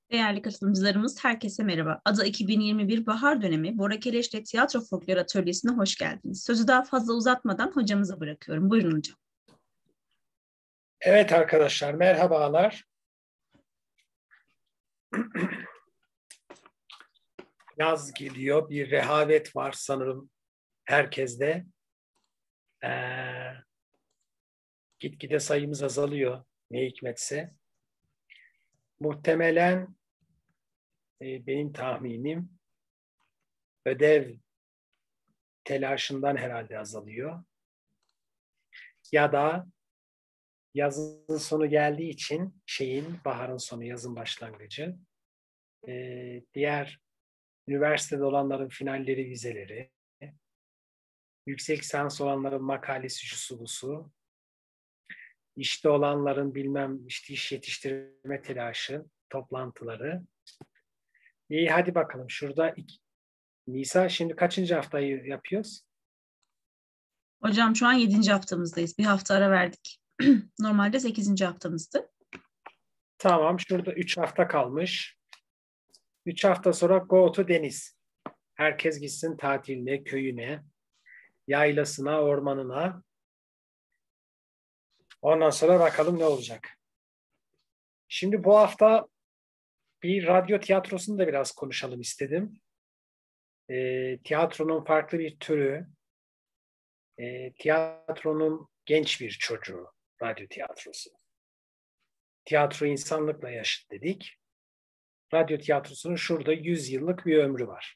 Değerli katılımcılarımız, herkese merhaba. Ada 2021 Bahar Dönemi Bora Keleş'te Tiyatro Folklor Atölyesi'ne hoş geldiniz. Sözü daha fazla uzatmadan hocamıza bırakıyorum. Buyurun hocam. Evet arkadaşlar, merhabalar. Yaz geliyor, bir rehavet var sanırım herkeste. Gitgide sayımız azalıyor, ne hikmetse. Muhtemelen benim tahminim ödev telaşından herhalde azalıyor. Ya da yazın sonu geldiği için baharın sonu, yazın başlangıcı. Diğer üniversitede olanların finalleri, vizeleri, yüksek lisans olanların makalesi, şusu busu, işte olanların iş yetiştirme telaşı, toplantıları. İyi, hadi bakalım. Nisa, şimdi kaçıncı haftayı yapıyoruz? Hocam şu an 7. haftamızdayız. Bir hafta ara verdik. Normalde 8. haftamızdı. Tamam, şurada 3 hafta kalmış. 3 hafta sonra go to deniz. Herkes gitsin tatiline, köyüne, yaylasına, ormanına. Ondan sonra bakalım ne olacak. Şimdi bu hafta bir radyo tiyatrosunu da biraz konuşalım istedim. Tiyatronun farklı bir türü, tiyatronun genç bir çocuğu, radyo tiyatrosu. Tiyatro insanlıkla yaşıt dedik. Radyo tiyatrosunun şurada 100 yıllık bir ömrü var.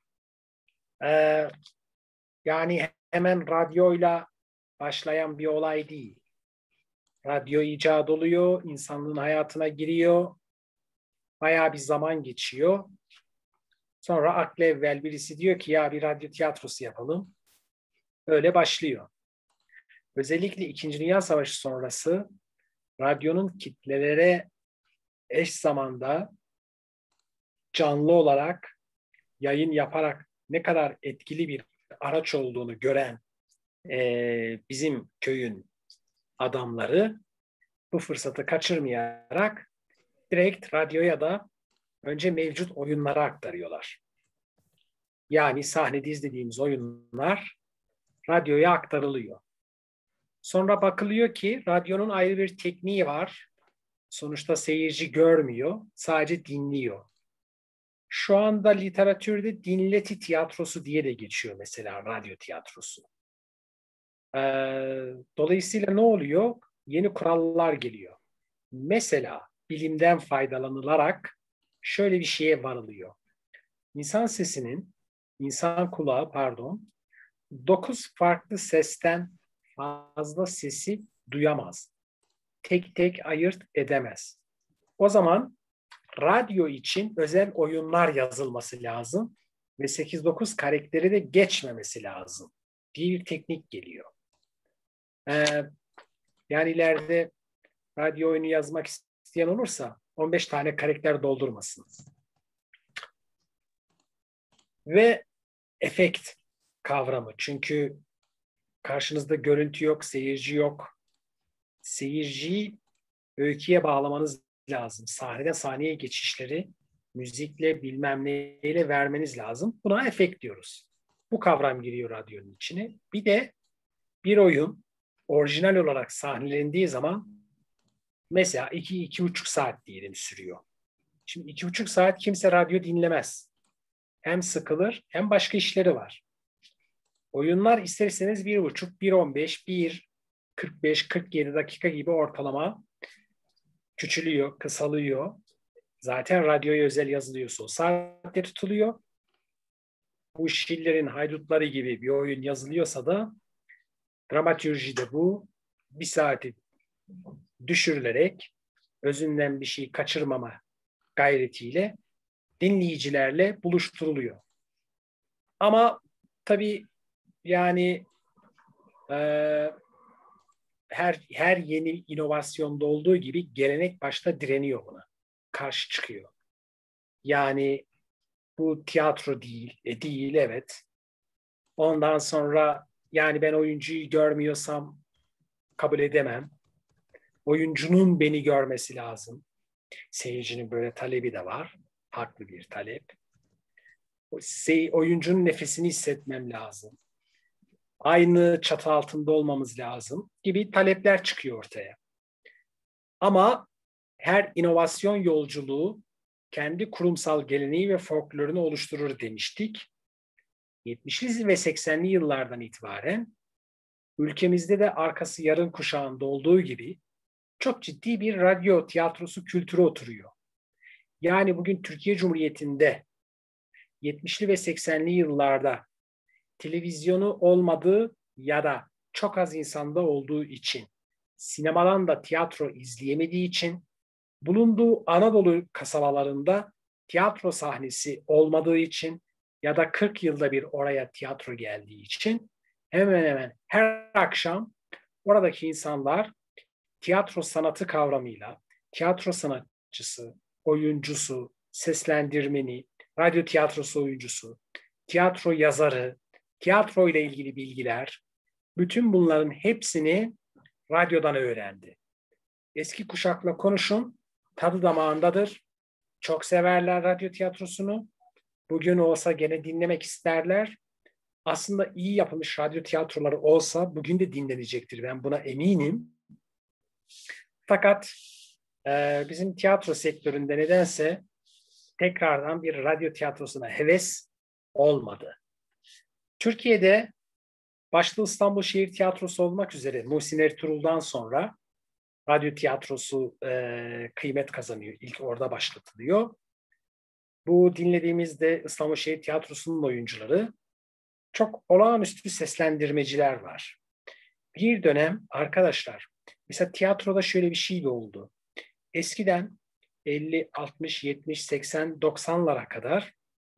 Yani hemen radyoyla başlayan bir olay değil. Radyo icat oluyor, insanlığın hayatına giriyor, bayağı bir zaman geçiyor. Sonra aklı evvel birisi diyor ki ya bir radyo tiyatrosu yapalım. Öyle başlıyor. Özellikle İkinci Dünya Savaşı sonrası radyonun kitlelere eş zamanda canlı olarak yayın yaparak ne kadar etkili bir araç olduğunu gören bizim köyün adamları bu fırsatı kaçırmayarak direkt radyoya da önce mevcut oyunları aktarıyorlar. Yani sahnede izlediğimiz oyunlar radyoya aktarılıyor. Sonra bakılıyor ki radyonun ayrı bir tekniği var. Sonuçta seyirci görmüyor, sadece dinliyor. Şu anda literatürde dinleti tiyatrosu diye de geçiyor mesela radyo tiyatrosu. Dolayısıyla ne oluyor? Yeni kurallar geliyor. Mesela bilimden faydalanılarak şöyle bir şeye varılıyor. İnsan kulağı 9 farklı sesten fazla sesi duyamaz. Tek tek ayırt edemez. O zaman radyo için özel oyunlar yazılması lazım ve 8-9 karakteri de geçmemesi lazım diye bir teknik geliyor. Yani ileride radyo oyunu yazmak isteyen olursa 15 tane karakter doldurmasın. Ve efekt kavramı. Çünkü karşınızda görüntü yok, seyirci yok. Seyirciyi öyküye bağlamanız lazım. Sahneden sahneye geçişleri müzikle bilmem neyle vermeniz lazım. Buna efekt diyoruz. Bu kavram giriyor radyonun içine. Bir de bir oyun orijinal olarak sahnelendiği zaman mesela 2-2,5 saat diyelim sürüyor. Şimdi 2,5 saat kimse radyo dinlemez. Hem sıkılır hem başka işleri var. Oyunlar isterseniz 1,5, 1,15, 1,45, 47 dakika gibi ortalama küçülüyor, kısalıyor. Zaten radyoya özel yazılıyorsa o saatte tutuluyor. Bu Schiller'in Haydutları gibi bir oyun yazılıyorsa da dramatürjide bu bir saati düşürülerek özünden bir şey kaçırmama gayretiyle dinleyicilerle buluşturuluyor. Ama tabii yani her yeni inovasyonda olduğu gibi gelenek başta direniyor buna. Karşı çıkıyor. Yani bu tiyatro değil. Değil, evet. Ondan sonra yani ben oyuncuyu görmüyorsam kabul edemem. Oyuncunun beni görmesi lazım. Seyircinin böyle talebi de var. Haklı bir talep. Oyuncunun nefesini hissetmem lazım. Aynı çatı altında olmamız lazım gibi talepler çıkıyor ortaya. Ama her inovasyon yolculuğu kendi kurumsal geleneği ve folklorunu oluşturur demiştik. 70'li ve 80'li yıllardan itibaren ülkemizde de arkası yarın kuşağında olduğu gibi çok ciddi bir radyo tiyatrosu kültürü oturuyor. Yani bugün Türkiye Cumhuriyeti'nde 70'li ve 80'li yıllarda televizyonu olmadığı ya da çok az insanda olduğu için, sinemadan da tiyatro izleyemediği için, bulunduğu Anadolu kasabalarında tiyatro sahnesi olmadığı için ya da 40 yılda bir oraya tiyatro geldiği için hemen hemen her akşam oradaki insanlar tiyatro sanatı kavramıyla tiyatro sanatçısı, oyuncusu, seslendirmeni, radyo tiyatrosu oyuncusu, tiyatro yazarı, tiyatro ile ilgili bilgiler, bütün bunların hepsini radyodan öğrendi. Eski kuşakla konuşun, tadı damağındadır. Çok severler radyo tiyatrosunu. Bugün olsa gene dinlemek isterler. Aslında iyi yapılmış radyo tiyatroları olsa bugün de dinlenecektir. Ben buna eminim. Fakat bizim tiyatro sektöründe nedense tekrardan bir radyo tiyatrosuna heves olmadı. Türkiye'de başta İstanbul Şehir Tiyatrosu olmak üzere Muhsin Ertuğrul'dan sonra radyo tiyatrosu kıymet kazanıyor. İlk orada başlatılıyor. Bu dinlediğimizde İstanbul Şehir Tiyatrosu'nun oyuncuları çok olağanüstü seslendirmeciler var. Bir dönem arkadaşlar, mesela tiyatroda şöyle bir şey de oldu. Eskiden 50, 60, 70, 80, 90'lara kadar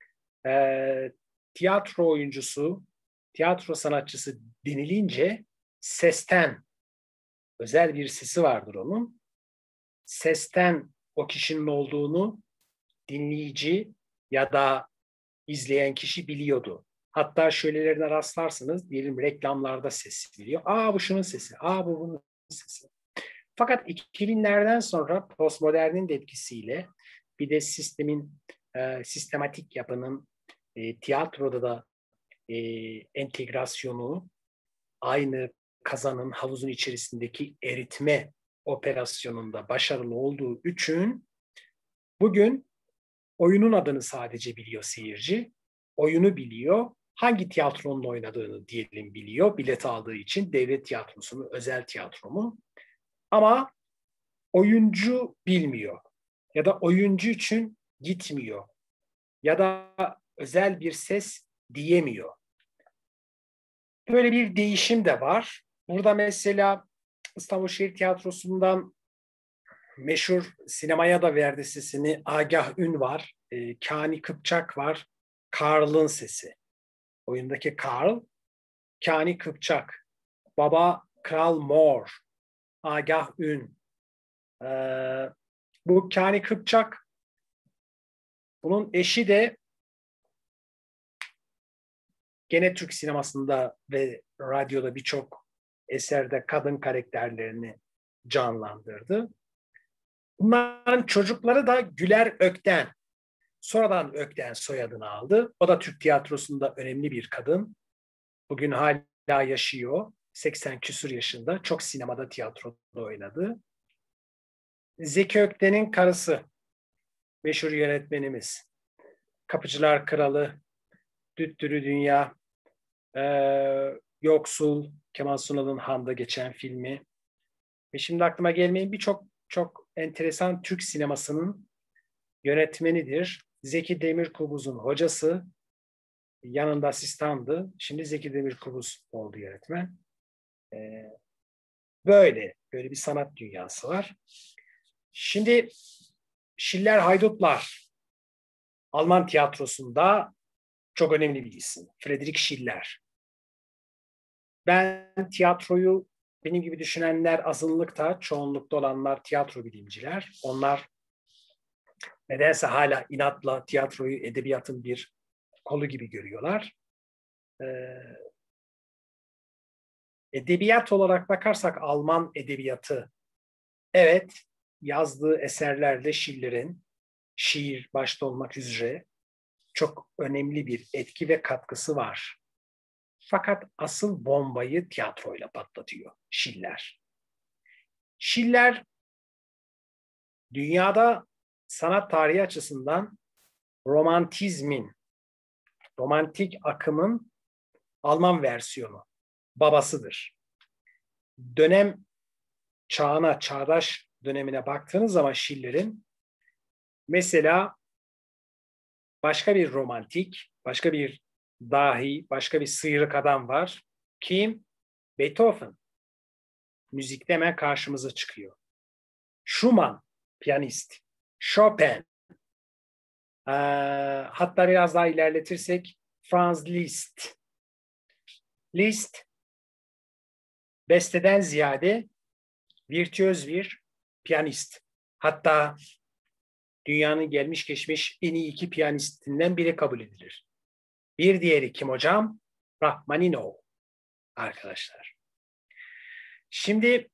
tiyatro oyuncusu, tiyatro sanatçısı denilince sesten, özel bir sesi vardır onun. Sesten o kişinin olduğunu dinleyici ya da izleyen kişi biliyordu. Hatta şöylelerine rastlarsınız, diyelim reklamlarda ses veriyor. Aa bu şunun sesi, aa bu bunun sesi. Fakat 2000'lerden sonra postmodernin de etkisiyle bir de sistematik yapının tiyatroda da entegrasyonu, aynı kazanın havuzun içerisindeki eritme operasyonunda başarılı olduğu için bugün oyunun adını sadece biliyor seyirci. Oyunu biliyor. Hangi tiyatronun oynadığını diyelim biliyor. Bilet aldığı için devlet tiyatrosu mu, özel tiyatro mu? Ama oyuncu bilmiyor. Ya da oyuncu için gitmiyor. Ya da özel bir ses diyemiyor. Böyle bir değişim de var. Burada mesela İstanbul Şehir Tiyatrosu'ndan meşhur sinemaya da verdi sesini Agah Ün var. Kani Kıpçak var. Karl'ın sesi. Oyundaki Karl, Kani Kıpçak. Baba Kral Mor. Agah Ün. Bu Kani Kıpçak, bunun eşi de gene Türk sinemasında ve radyoda birçok eserde kadın karakterlerini canlandırdı. Bunların çocukları da Güler Ökten. Sonradan Ökten soyadını aldı. O da Türk tiyatrosunda önemli bir kadın. Bugün hala yaşıyor. 80 küsur yaşında. Çok sinemada, tiyatroda oynadı. Zeki Ökten'in karısı. Meşhur yönetmenimiz. Kapıcılar Kralı, Düttürü Dünya, Yoksul, Kemal Sunal'ın Han'da geçen filmi. Ve şimdi aklıma gelmeyen birçok çok enteresan Türk sinemasının yönetmenidir. Zeki Demirkubuz'un hocası, yanında asistandı. Şimdi Zeki Demirkubuz oldu yönetmen. Böyle bir sanat dünyası var. Şimdi Schiller Haydutlar, Alman tiyatrosunda çok önemli bir isim. Friedrich Schiller. Ben tiyatroyu, benim gibi düşünenler azınlıkta, çoğunlukta olanlar tiyatro bilimciler. Onlar nedense hala inatla tiyatroyu edebiyatın bir kolu gibi görüyorlar. Edebiyat olarak bakarsak Alman edebiyatı, evet, yazdığı eserlerde Schiller'in, şiir başta olmak üzere çok önemli bir etki ve katkısı var. Fakat asıl bombayı tiyatroyla patlatıyor Schiller. Schiller dünyada sanat tarihi açısından romantik akımın Alman versiyonu, babasıdır. Dönem çağına, çağdaş dönemine baktığınız zaman Schiller'in mesela başka bir romantik, başka bir dahi, başka bir sıyrık adam var. Kim? Beethoven. Müzikte hemen karşımıza çıkıyor. Schumann, piyanist. Chopin. Hatta biraz daha ilerletirsek Franz Liszt. Liszt, besteden ziyade virtüöz bir piyanist. Hatta dünyanın gelmiş geçmiş en iyi 2 piyanistinden biri kabul edilir. Bir diğeri kim hocam? Rachmaninov arkadaşlar. Şimdi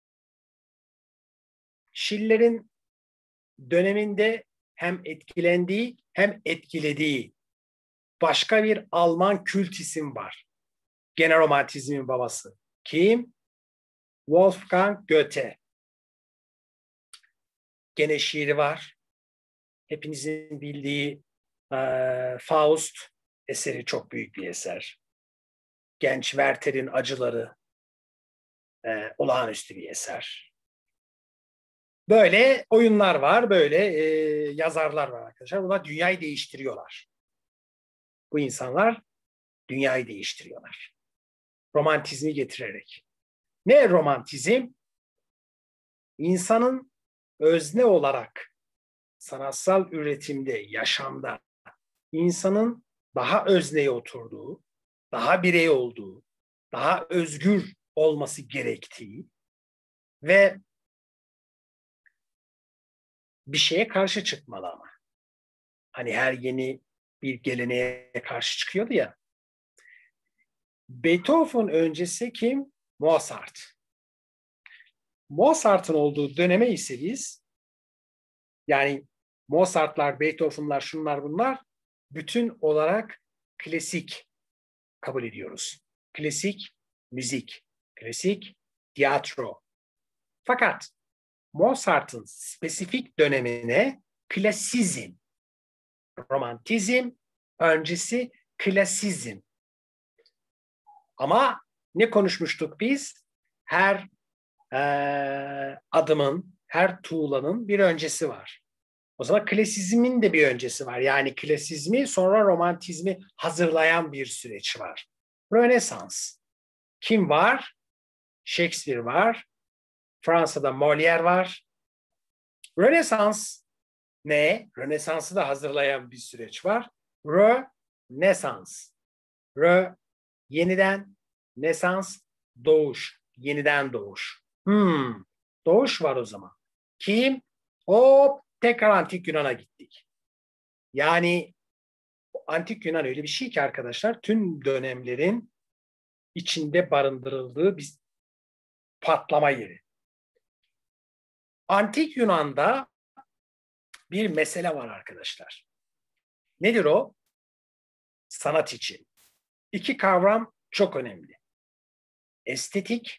Schiller'in döneminde hem etkilendiği hem etkilediği başka bir Alman kült isim var. Gene romantizmin babası. Kim? Wolfgang Goethe. Gene şiiri var. Hepinizin bildiği Faust eseri çok büyük bir eser. Genç Werther'in acıları olağanüstü bir eser. Böyle oyunlar var, böyle yazarlar var arkadaşlar. Bunlar dünyayı değiştiriyorlar. Bu insanlar dünyayı değiştiriyorlar. Romantizmi getirerek. Ne romantizm? İnsanın özne olarak sanatsal üretimde, yaşamda insanın daha özneye oturduğu, daha birey olduğu, daha özgür olması gerektiği ve bir şeye karşı çıkmalı ama. Hani her yeni bir geleneğe karşı çıkıyordu ya. Beethoven öncesi kim? Mozart. Mozart'ın olduğu döneme ise biz, yani Mozart'lar, Beethoven'lar, şunlar bunlar bütün olarak klasik kabul ediyoruz. Klasik müzik, klasik tiyatro. Fakat Mozart'ın spesifik dönemine klasizm, romantizm öncesi klasizm. Ama ne konuşmuştuk biz? Her adımın, her tuğlanın bir öncesi var. O zaman klasizmin de bir öncesi var. Yani klasizmi sonra romantizmi hazırlayan bir süreç var. Rönesans. Kim var? Shakespeare var. Fransa'da Molière var. Rönesans ne? Rönesans'ı da hazırlayan bir süreç var. Rönesans. Rö, yeniden, nesans, doğuş. Yeniden doğuş. Doğuş var o zaman. Kim? Hop, tekrar Antik Yunan'a gittik. Yani Antik Yunan öyle bir şey ki arkadaşlar, tüm dönemlerin içinde barındırıldığı bir patlama yeri. Antik Yunan'da bir mesele var arkadaşlar. Nedir o? Sanat için. 2 kavram çok önemli. Estetik,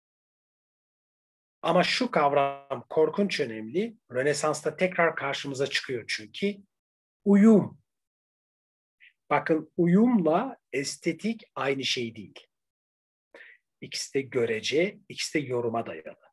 ama şu kavram korkunç önemli. Rönesans'ta tekrar karşımıza çıkıyor çünkü. Uyum. Bakın, uyumla estetik aynı şey değil. İkisi de görece, ikisi de yoruma dayalı.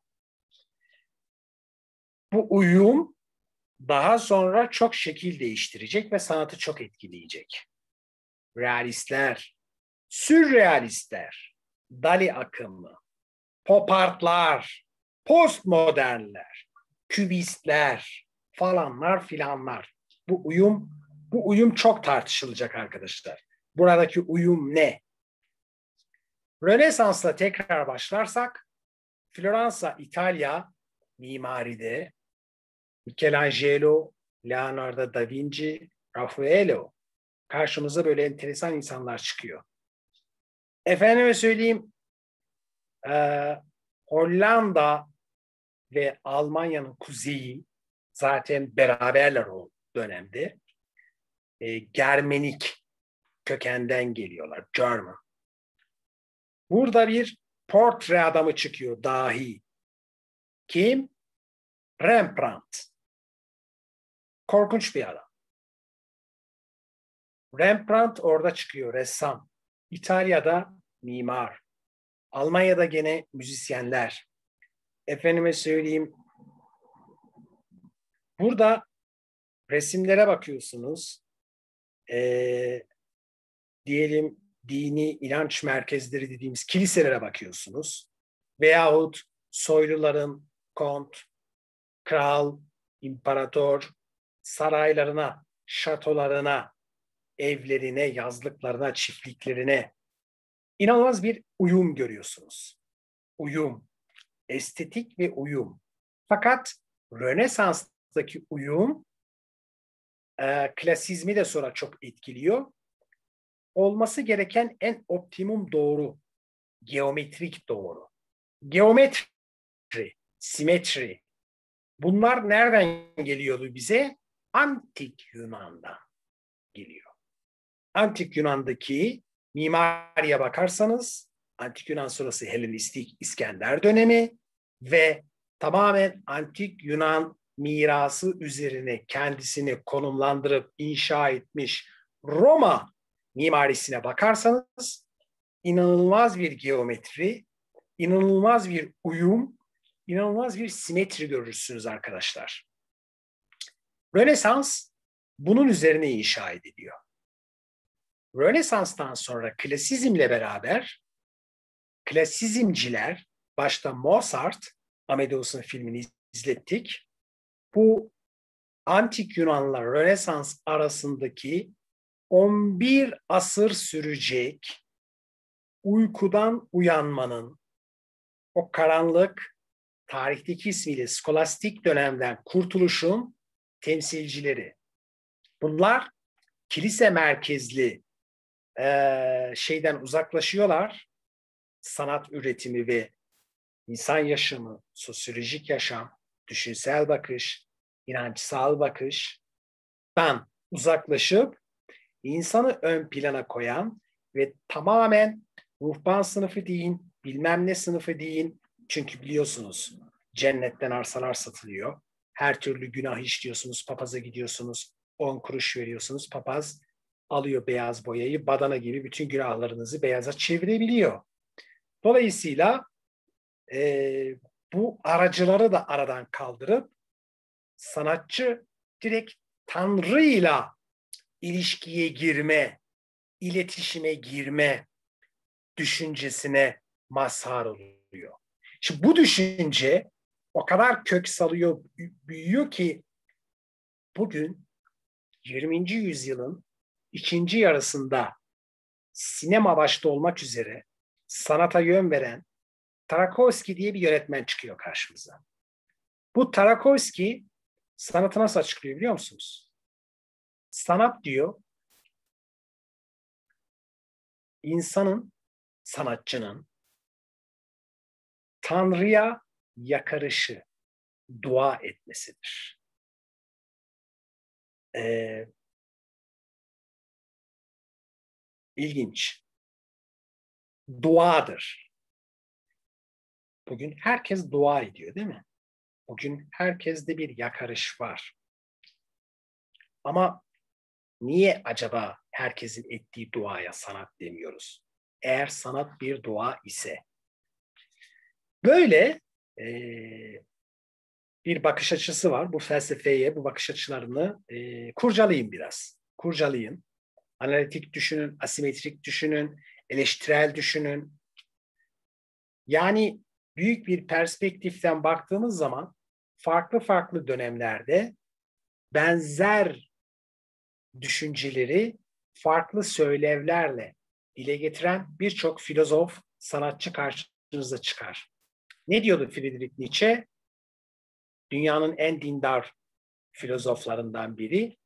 Bu uyum daha sonra çok şekil değiştirecek ve sanatı çok etkileyecek. Realistler, sürrealistler, Dali akımı, pop artlar, postmodernler, kübistler falanlar filanlar. Bu uyum çok tartışılacak arkadaşlar. Buradaki uyum ne? Rönesans'la tekrar başlarsak, Floransa, İtalya mimaride Michelangelo, Leonardo da Vinci, Raffaello, karşımıza böyle enteresan insanlar çıkıyor. Efendime söyleyeyim, Hollanda ve Almanya'nın kuzeyi zaten beraberler o dönemde. Germenik kökenden geliyorlar. German. Burada bir portre adamı çıkıyor dahi. Kim? Rembrandt. Korkunç bir adam. Rembrandt orada çıkıyor, ressam. İtalya'da mimar. Almanya'da gene müzisyenler. Efendime söyleyeyim, burada resimlere bakıyorsunuz. Diyelim dini inanç merkezleri dediğimiz kiliselere bakıyorsunuz. Veyahut soyluların kont, kral, imparator saraylarına, şatolarına, evlerine, yazlıklarına, çiftliklerine inanılmaz bir uyum görüyorsunuz. Uyum, estetik ve uyum. Fakat Rönesans'taki uyum klasizmi de sonra çok etkiliyor. Olması gereken en optimum doğru, geometrik doğru. Geometri, simetri. Bunlar nereden geliyordu bize? Antik Yunan'dan geliyor. Antik Yunan'daki mimariye bakarsanız, Antik Yunan sonrası Helenistik İskender dönemi ve tamamen Antik Yunan mirası üzerine kendisini konumlandırıp inşa etmiş Roma mimarisine bakarsanız inanılmaz bir geometri, inanılmaz bir uyum, inanılmaz bir simetri görürsünüz arkadaşlar. Rönesans bunun üzerine inşa ediliyor. Rönesans'tan sonra klasizmle beraber klasizmciler, başta Mozart, Amadeus'un filmini izlettik. Bu Antik Yunan'la Rönesans arasındaki 11 asır sürecek uykudan uyanmanın, o karanlık tarihteki ismiyle skolastik dönemden kurtuluşun temsilcileri. Bunlar kilise merkezli şeyden uzaklaşıyorlar. Sanat üretimi ve insan yaşamı, sosyolojik yaşam, düşünsel bakış, inançsal bakıştan uzaklaşıp insanı ön plana koyan ve tamamen ruhban sınıfı deyin, bilmem ne sınıfı deyin. Çünkü biliyorsunuz cennetten arsalar satılıyor. Her türlü günah işliyorsunuz, papaza gidiyorsunuz, 10 kuruş veriyorsunuz, papaz alıyor beyaz boyayı, badana gibi bütün günahlarınızı beyaza çevirebiliyor. Dolayısıyla bu aracıları da aradan kaldırıp sanatçı direkt Tanrı'yla ilişkiye girme, iletişime girme düşüncesine mazhar oluyor. Şimdi bu düşünce o kadar kök salıyor, büyüyor ki bugün 20. yüzyılın ikinci yarısında sinema başta olmak üzere sanata yön veren Tarkovski diye bir yönetmen çıkıyor karşımıza. Bu Tarkovski sanatı nasıl açıklıyor biliyor musunuz? Sanat diyor, insanın, sanatçının Tanrı'ya yakarışı, dua etmesidir. İlginç. Duadır. Bugün herkes dua ediyor değil mi? Bugün herkeste bir yakarış var. Ama niye acaba herkesin ettiği duaya sanat demiyoruz? Eğer sanat bir dua ise. Böyle bir bakış açısı var. Bu felsefeye, bu bakış açılarını kurcalayın biraz. Kurcalayın. Analitik düşünün, asimetrik düşünün, eleştirel düşünün. Yani büyük bir perspektiften baktığımız zaman farklı farklı dönemlerde benzer düşünceleri farklı söylevlerle dile getiren birçok filozof, sanatçı karşınıza çıkar. Ne diyordu Friedrich Nietzsche? Dünyanın en dindar filozoflarından biri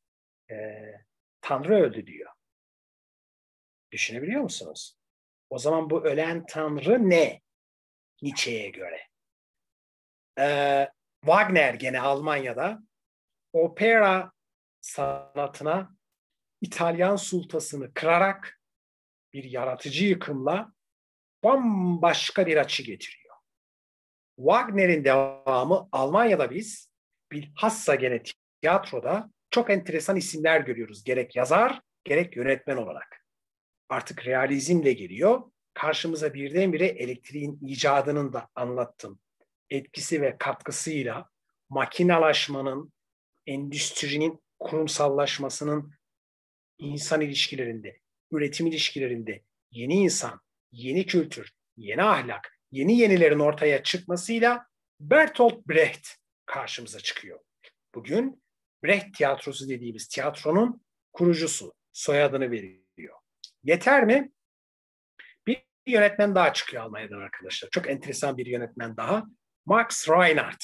Tanrı öldü diyor. Düşünebiliyor musunuz? O zaman bu ölen Tanrı ne? Nietzsche'ye göre. Wagner gene Almanya'da opera sanatına İtalyan sultasını kırarak bir yaratıcı yıkımla bambaşka bir açı getiriyor. Wagner'in devamı Almanya'da biz bilhassa gene tiyatroda çok enteresan isimler görüyoruz. Gerek yazar, gerek yönetmen olarak. Artık realizmle geliyor. Karşımıza birdenbire elektriğin icadının da anlattım etkisi ve katkısıyla makinalaşmanın, endüstrinin kurumsallaşmasının insan ilişkilerinde, üretim ilişkilerinde yeni insan, yeni kültür, yeni ahlak, yenilerin ortaya çıkmasıyla Bertolt Brecht karşımıza çıkıyor. Bugün Brecht tiyatrosu dediğimiz tiyatronun kurucusu, soyadını veriyor. Yeter mi? Bir yönetmen daha çıkıyor Almanya'dan arkadaşlar. Çok enteresan bir yönetmen daha. Max Reinhardt.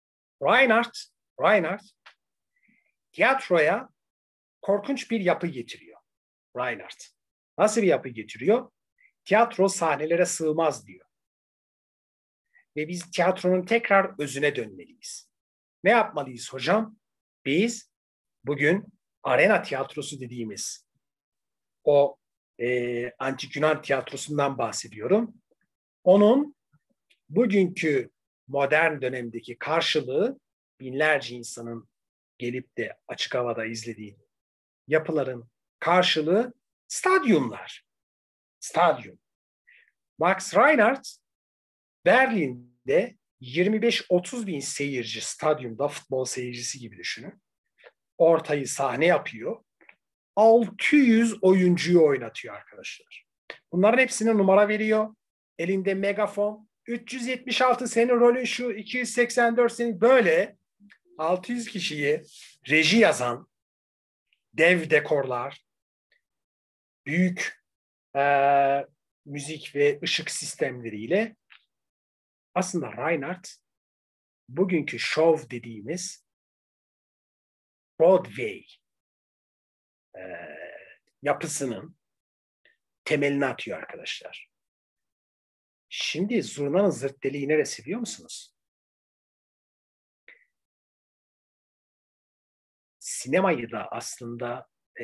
Reinhardt tiyatroya korkunç bir yapı getiriyor. Reinhardt. Nasıl bir yapı getiriyor? Tiyatro sahnelere sığmaz diyor. Ve biz tiyatronun tekrar özüne dönmeliyiz. Ne yapmalıyız hocam? Biz bugün arena tiyatrosu dediğimiz o antik Yunan tiyatrosundan bahsediyorum. Onun bugünkü modern dönemdeki karşılığı binlerce insanın gelip de açık havada izlediği yapıların karşılığı stadyumlar. Stadyum. Max Reinhardt Berlin'de 25-30 bin seyirci stadyumda futbol seyircisi gibi düşünün. Ortayı sahne yapıyor. 600 oyuncuyu oynatıyor arkadaşlar. Bunların hepsine numara veriyor. Elinde megafon. 376 senin rolün şu, 284 senin böyle 600 kişiyi reji yazan dev dekorlar, büyük müzik ve ışık sistemleriyle aslında Reinhardt bugünkü şov dediğimiz Broadway yapısının temelini atıyor arkadaşlar. Şimdi zurnanın zırt deliği neresi biliyor musunuz? Sinemayı da aslında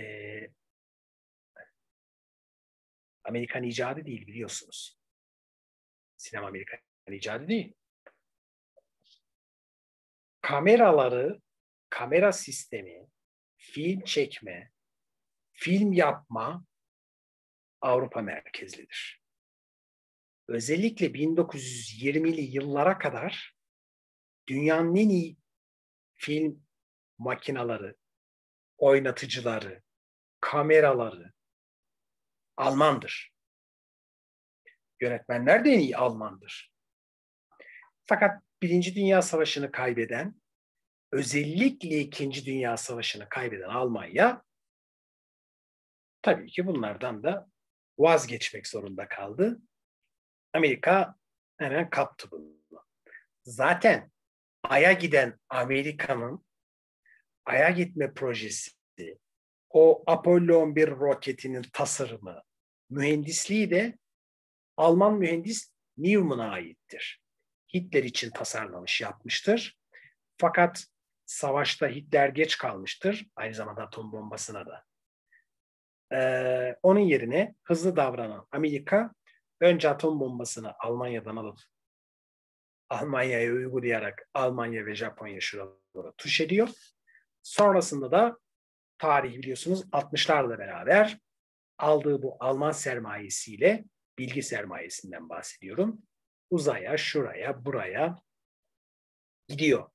Amerikan icadı değil biliyorsunuz. Sinema Amerikan icadı değil. Kamera sistemi, film çekme, film yapma Avrupa merkezlidir. Özellikle 1920'li yıllara kadar dünyanın en iyi film makineleri, oynatıcıları, kameraları Almandır. Yönetmenler de en iyi Almandır. Fakat Birinci Dünya Savaşı'nı kaybeden, özellikle İkinci Dünya Savaşı'nı kaybeden Almanya, tabii ki bunlardan da vazgeçmek zorunda kaldı. Amerika hemen kaptı bunu. Zaten Ay'a giden Amerika'nın Ay'a gitme projesi, o Apollo 11 roketinin tasarımı, mühendisliği de Alman mühendis Neumann'a aittir. Hitler için tasarlamış, yapmıştır. Fakat savaşta Hitler geç kalmıştır. Aynı zamanda atom bombasına da. Onun yerine hızlı davranan Amerika önce atom bombasını Almanya'dan alıp Almanya'ya uygulayarak Almanya ve Japonya şuralara tuş ediyor. Sonrasında da tarihi biliyorsunuz 60'larla beraber aldığı bu Alman sermayesiyle, bilgi sermayesinden bahsediyorum, uzaya, şuraya, buraya gidiyor.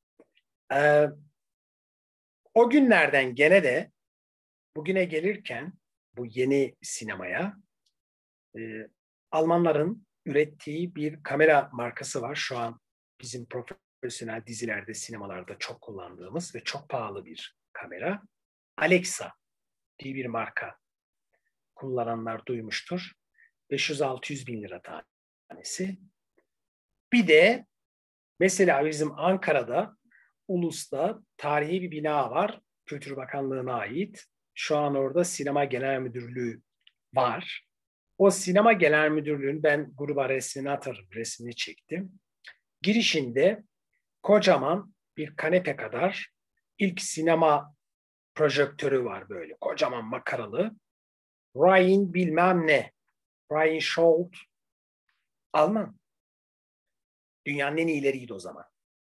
O günlerden gene de bugüne gelirken bu yeni sinemaya Almanların ürettiği bir kamera markası var. Şu an bizim profesyonel dizilerde, sinemalarda çok kullandığımız ve çok pahalı bir kamera. Alexa diye bir marka. Kullananlar duymuştur. 500-600 bin lira tanesi. Bir de mesela bizim Ankara'da Ulus'ta tarihi bir bina var. Kültür Bakanlığı'na ait. Şu an orada Sinema Genel Müdürlüğü var. O Sinema Genel Müdürlüğü'nün ben gruba resmini atarım. Resmini çektim. Girişinde kocaman bir kanepe kadar ilk sinema projektörü var böyle. Kocaman makaralı. Ryan bilmem ne. Ryan Scholt. Alman. Dünyanın en iyileriydi o zaman.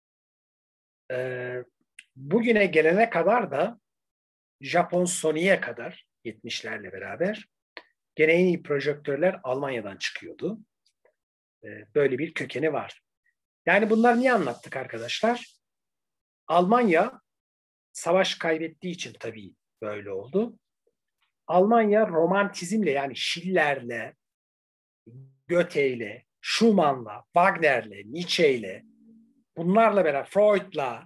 Bugüne gelene kadar da Japon Sony'ye kadar 70'lerle beraber gene en iyi projektörler Almanya'dan çıkıyordu. Böyle bir kökeni var. Yani bunları niye anlattık arkadaşlar? Almanya savaş kaybettiği için tabii böyle oldu. Almanya romantizmle yani Schiller'le, Goethe'yle, Schumann'la, Wagner'le, Nietzsche'yle, bunlarla beraber Freud'la,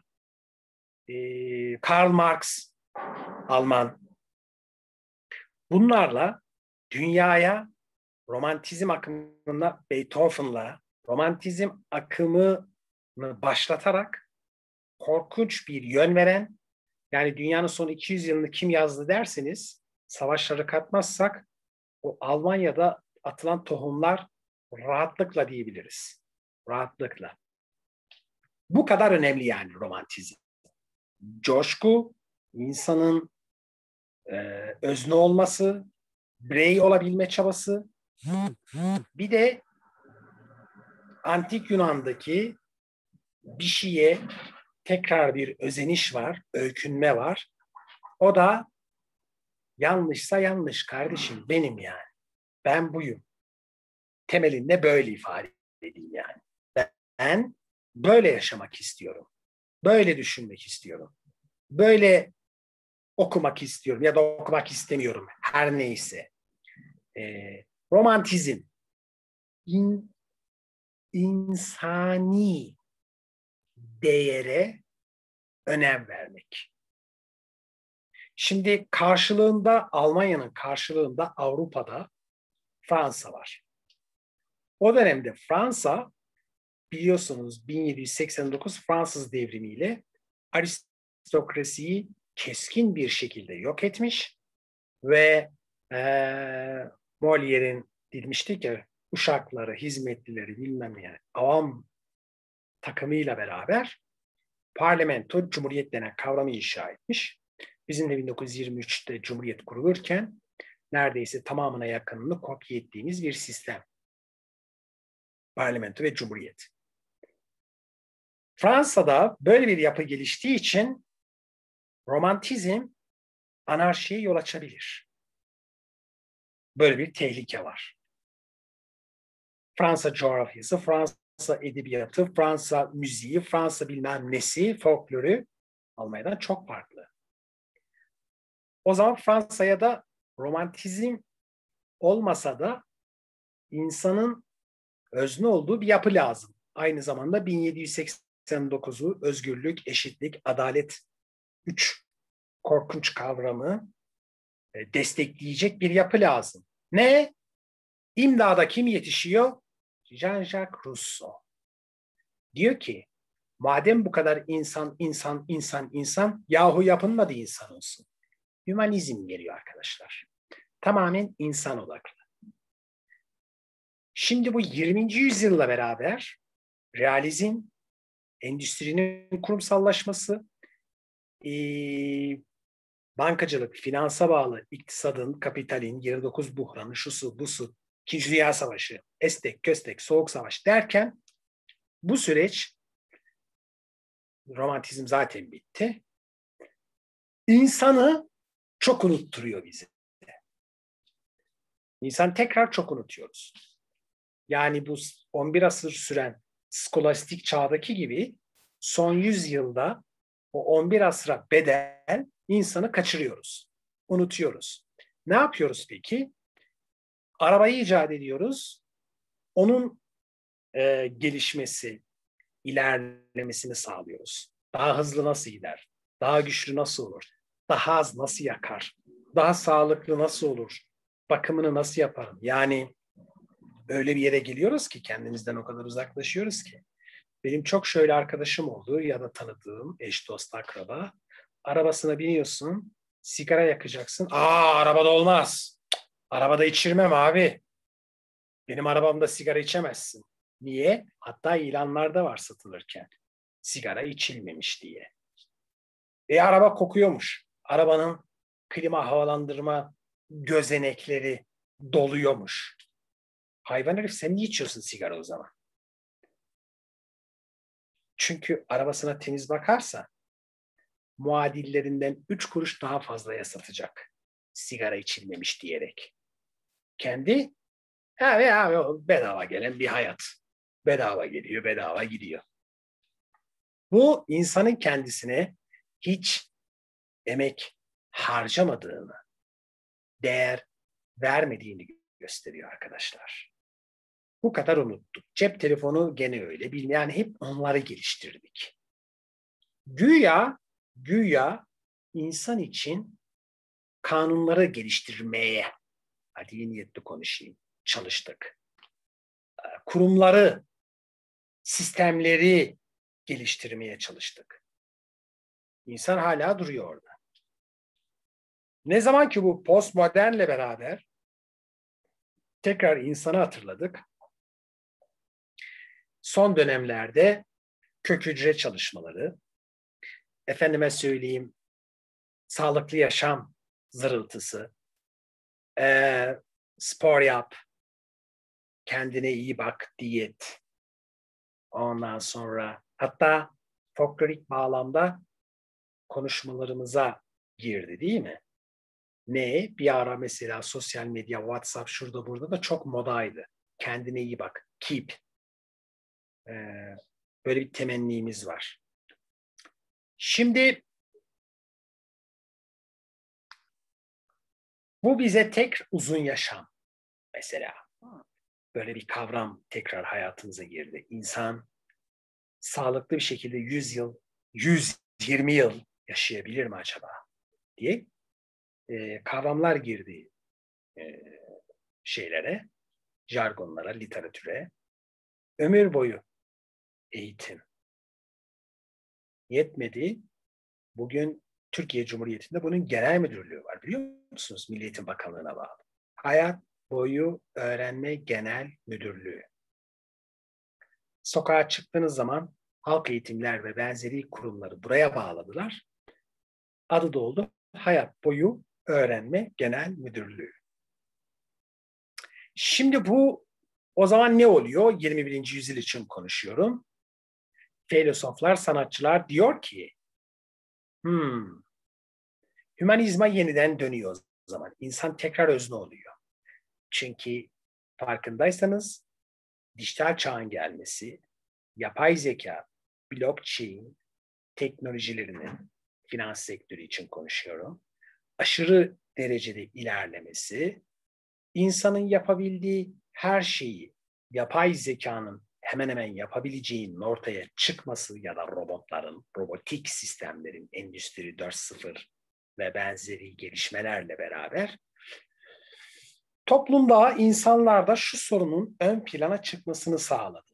Karl Marx, Alman, bunlarla dünyaya romantizm akımına Beethoven'la romantizm akımını başlatarak korkunç bir yön veren, yani dünyanın son 200 yılını kim yazdı derseniz, savaşları katmazsak o Almanya'da atılan tohumlar rahatlıkla diyebiliriz. Rahatlıkla. Bu kadar önemli yani romantizm. Coşku, insanın özne olması, birey olabilme çabası, bir de Antik Yunan'daki bir şeye tekrar bir özeniş var, öykünme var. O da yanlışsa yanlış kardeşim, benim yani. Ben buyum. Temelinde böyle ifade edeyim yani. Ben böyle yaşamak istiyorum. Böyle düşünmek istiyorum. Böyle okumak istiyorum ya da okumak istemiyorum. Her neyse. Romantizm. İnsani değere önem vermek. Şimdi karşılığında, Almanya'nın karşılığında Avrupa'da Fransa var. O dönemde Fransa, biliyorsunuz 1789 Fransız devrimiyle aristokrasiyi keskin bir şekilde yok etmiş ve Molière'in demiştik ya, uşakları, hizmetlileri bilmem yani avam takımıyla beraber parlamento cumhuriyet denen kavramı inşa etmiş. Bizim de 1923'te cumhuriyet kurulurken neredeyse tamamına yakınını kopya ettiğimiz bir sistem. Parlamento ve cumhuriyet. Fransa'da böyle bir yapı geliştiği için romantizm anarşiye yol açabilir. Böyle bir tehlike var. Fransa coğrafyası, Fransa edebiyatı, Fransa müziği, Fransa bilmem nesi, folkloru Almanya'dan çok farklı. O zaman Fransa'ya da romantizm olmasa da insanın özne olduğu bir yapı lazım. Aynı zamanda 1789'u özgürlük, eşitlik, adalet, üç korkunç kavramı destekleyecek bir yapı lazım. Ne? İmdada kim yetişiyor? Jean-Jacques Rousseau. Diyor ki, madem bu kadar insan, yahu yapın da insan olsun. Hümanizm geliyor arkadaşlar. Tamamen insan odaklı. Şimdi bu 20. yüzyılla beraber realizm, endüstrinin kurumsallaşması, bankacılık, finansa bağlı iktisadın, kapitalin, 29 buhranı, şusu, busu, 2. Dünya Savaşı, estek, köstek, soğuk savaş derken bu süreç, romantizm zaten bitti, İnsanı çok unutturuyor bizi. İnsan tekrar çok unutuyoruz. Yani bu 11 asır süren skolastik çağdaki gibi son 100 yılda o 11 asıra bedel insanı kaçırıyoruz. Unutuyoruz. Ne yapıyoruz peki? Arabayı icat ediyoruz. Onun gelişmesi, ilerlemesini sağlıyoruz. Daha hızlı nasıl gider? Daha güçlü nasıl olur? Daha az nasıl yakar? Daha sağlıklı nasıl olur? Bakımını nasıl yaparım? Yani öyle bir yere geliyoruz ki kendimizden o kadar uzaklaşıyoruz ki. Benim çok şöyle arkadaşım oldu ya da tanıdığım eş, dost, akraba. Arabasına biniyorsun, sigara yakacaksın. Arabada olmaz. Arabada içirmem abi. Benim arabamda sigara içemezsin. Niye? Hatta ilanlarda var satılırken. sigara içilmemiş diye. Araba kokuyormuş. Arabanın klima havalandırma gözenekleri doluyormuş. Hayvan herif, sen niye içiyorsun sigara o zaman? Çünkü arabasına temiz bakarsa muadillerinden 3 kuruş daha fazlaya satacak. Sigara içilmemiş diyerek. Kendi bedava gelen bir hayat. Bedava geliyor, bedava gidiyor. Bu insanın kendisine hiç emek harcamadığını, değer vermediğini gösteriyor arkadaşlar. Bu kadar unuttuk. Cep telefonu gene öyle. Yani hep onları geliştirdik. Güya insan için kanunları geliştirmeye, hadi iyi niyetli konuşayım, çalıştık. Kurumları, sistemleri geliştirmeye çalıştık. İnsan hala duruyor orada. Ne zaman ki bu postmodernle beraber tekrar insanı hatırladık. Son dönemlerde kök hücre çalışmaları, efendime söyleyeyim, sağlıklı yaşam zırıltısı, spor yap, kendine iyi bak, diyet. Ondan sonra hatta folklorik bağlamda konuşmalarımıza girdi değil mi? Ne? Bir ara mesela sosyal medya, WhatsApp şurada burada da çok modaydı. Kendine iyi bak, keep. Böyle bir temennimiz var. Şimdi bu bize tek uzun yaşam mesela. Böyle bir kavram tekrar hayatımıza girdi. İnsan sağlıklı bir şekilde 100 yıl, 120 yıl yaşayabilir mi acaba diye kavramlar girdi şeylere, jargonlara, literatüre. Ömür boyu eğitim yetmedi. Bugün Türkiye Cumhuriyeti'nde bunun genel müdürlüğü var, biliyor musunuz? Milli Eğitim Bakanlığı'na bağlı. Hayat boyu öğrenme genel müdürlüğü. Sokağa çıktığınız zaman halk eğitimler ve benzeri kurumları buraya bağladılar. Adı da oldu Hayat Boyu Öğrenme Genel Müdürlüğü. Şimdi bu o zaman ne oluyor? 21. yüzyıl için konuşuyorum. Filozoflar, sanatçılar diyor ki hümanizma yeniden dönüyor o zaman. İnsan tekrar özne oluyor. Çünkü farkındaysanız dijital çağın gelmesi, yapay zeka, blockchain teknolojilerinin, finans sektörü için konuşuyorum, aşırı derecede ilerlemesi, insanın yapabildiği her şeyi yapay zekanın hemen hemen yapabileceğinin ortaya çıkması ya da robotların, robotik sistemlerin, Endüstri 4.0 ve benzeri gelişmelerle beraber toplumda, insanlarda şu sorunun ön plana çıkmasını sağladı.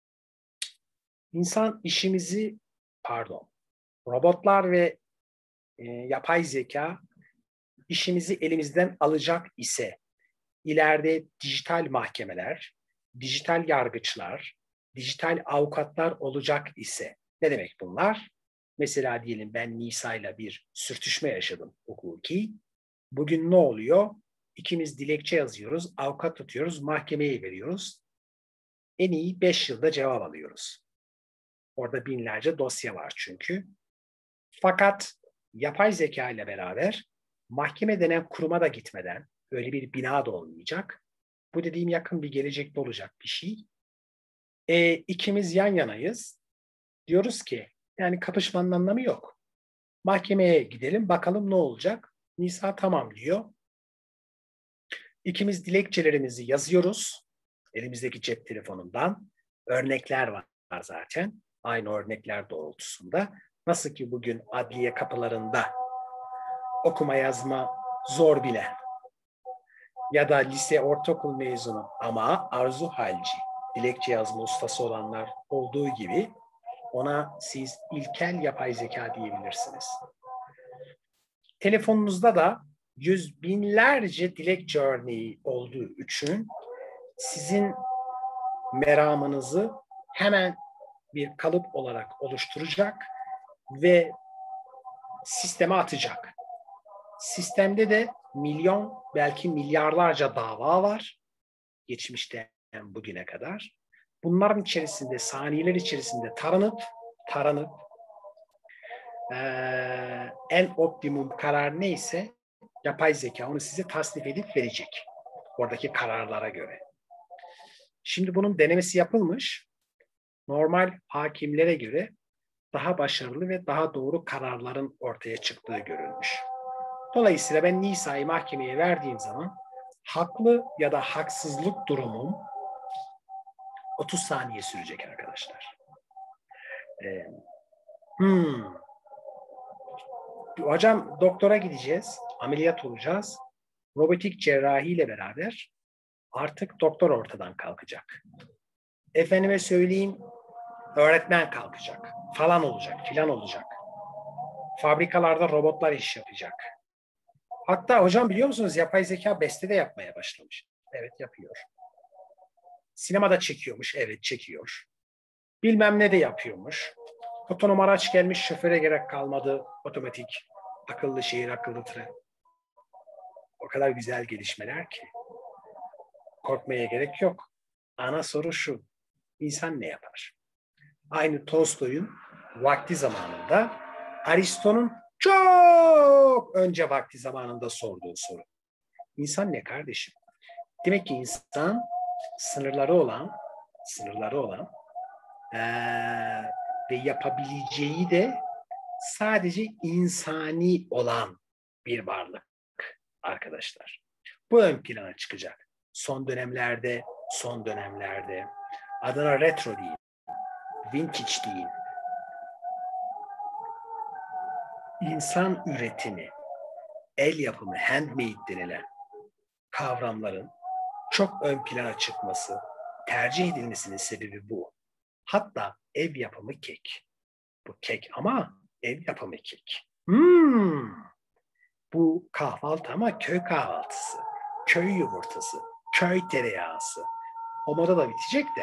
Robotlar ve yapay zeka işimizi elimizden alacak ise ileride dijital mahkemeler, dijital yargıçlar, dijital avukatlar olacak ise ne demek bunlar? Mesela diyelim ben Nisa'yla bir sürtüşme yaşadım hukuki. Bugün ne oluyor? İkimiz dilekçe yazıyoruz, avukat tutuyoruz, mahkemeye veriyoruz. En iyi 5 yılda cevap alıyoruz. Orada binlerce dosya var çünkü. Fakat yapay zeka ile beraber mahkeme denen kuruma da gitmeden, öyle bir bina da olmayacak. Bu dediğim yakın bir gelecekte olacak bir şey. İkimiz yan yanayız. Diyoruz ki yani kapışmanın anlamı yok. Mahkemeye gidelim bakalım ne olacak. Nisa tamam diyor. İkimiz dilekçelerimizi yazıyoruz. Elimizdeki cep telefonundan. Örnekler var zaten. Aynı örnekler doğrultusunda. Nasıl ki bugün adliye kapılarında okuma yazma zor bilen ya da lise, ortaokul mezunu ama arzu halci, dilekçe yazma ustası olanlar olduğu gibi ona siz ilkel yapay zeka diyebilirsiniz. Telefonunuzda da yüz binlerce dilekçe örneği olduğu için sizin meramınızı hemen bir kalıp olarak oluşturacak ve sisteme atacak. Sistemde de milyon, belki milyarlarca dava var geçmişten bugüne kadar. Bunların içerisinde, saniyeler içerisinde taranıp en optimum karar neyse yapay zeka onu size tasnif edip verecek. Oradaki kararlara göre. Şimdi bunun denemesi yapılmış. Normal hakimlere göre daha başarılı ve daha doğru kararların ortaya çıktığı görülmüş. Dolayısıyla ben Nisa'yı mahkemeye verdiğim zaman haklı ya da haksızlık durumum 30 saniye sürecek arkadaşlar. Hocam doktora gideceğiz, ameliyat olacağız. Robotik cerrahi ile beraber artık doktor ortadan kalkacak. Efendime söyleyeyim, öğretmen kalkacak. Falan olacak, filan olacak. Fabrikalarda robotlar iş yapacak. Hatta hocam biliyor musunuz yapay zeka beste de yapmaya başlamış. Evet yapıyor. Sinemada çekiyormuş. Evet çekiyor. Bilmem ne de yapıyormuş. Otonom araç gelmiş, şoföre gerek kalmadı. Otomatik, akıllı şehir, akıllı tren. O kadar güzel gelişmeler ki. Korkmaya gerek yok. Ana soru şu. İnsan ne yapar? Aynı Tolstoy'un vakti zamanında Aristo'nun çok önce vakti zamanında sorduğu soru. İnsan ne kardeşim? Demek ki insan sınırları olan ve yapabileceği de sadece insani olan bir varlık arkadaşlar. Bu ön plana çıkacak. Son dönemlerde adına retro değil, vintage değil, insan üretimi, el yapımı, handmade denilen kavramların çok ön plana çıkması, tercih edilmesinin sebebi bu. Hatta ev yapımı kek. Bu kek ama ev yapımı kek. Bu kahvaltı ama köy kahvaltısı, köy yumurtası, köy tereyağısı. O moda da bitecek de.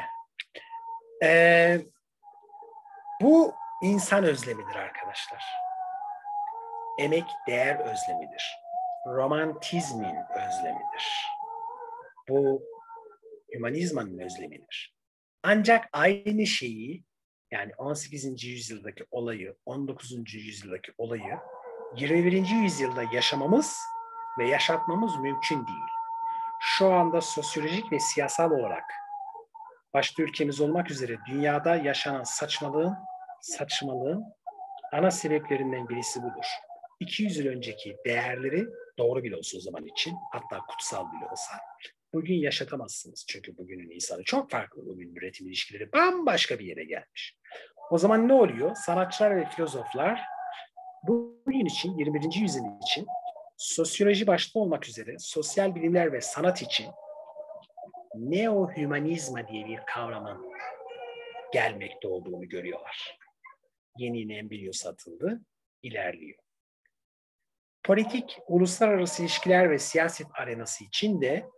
Bu insan özlemidir arkadaşlar. Emek değer özlemidir. Romantizmin özlemidir. Bu hümanizmanın özlemidir. Ancak aynı şeyi yani 18. yüzyıldaki olayı, 19. yüzyıldaki olayı 21. yüzyılda yaşamamız ve yaşatmamız mümkün değil. Şu anda sosyolojik ve siyasal olarak başta ülkemiz olmak üzere dünyada yaşanan saçmalığın ana sebeplerinden birisi budur. 200 yıl önceki değerleri doğru bile olsa o zaman için, hatta kutsal bile olsa bugün yaşatamazsınız. Çünkü bugünün insanı çok farklı. Bugün üretim ilişkileri bambaşka bir yere gelmiş. O zaman ne oluyor? Sanatçılar ve filozoflar bugün için, 21. yüzyıl için sosyoloji başta olmak üzere sosyal bilimler ve sanat için neo-hümanizma diye bir kavramın gelmekte olduğunu görüyorlar. Yeni embriyo satıldı, ilerliyor. Politik, uluslararası ilişkiler ve siyaset arenası için de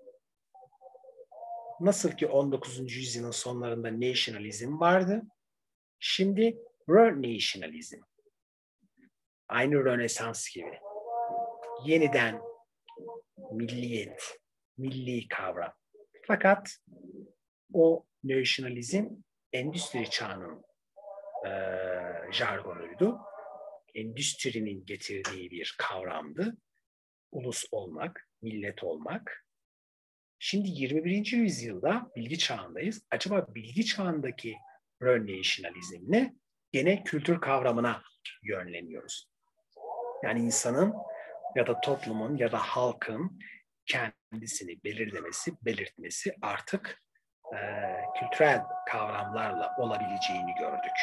nasıl ki 19. yüzyılın sonlarında nationalizm vardı, şimdi re-nationalizm. Aynı Rönesans gibi. Yeniden milliyet, milli kavram. Fakat o nationalizm endüstri çağının jargonuydu. Endüstrinin getirdiği bir kavramdı. Ulus olmak, millet olmak. Şimdi 21. yüzyılda bilgi çağındayız. Acaba bilgi çağındaki re-nationalizmle gene kültür kavramına yönleniyoruz. Yani insanın ya da toplumun ya da halkın kendisini belirtmesi artık kültürel kavramlarla olabileceğini gördük.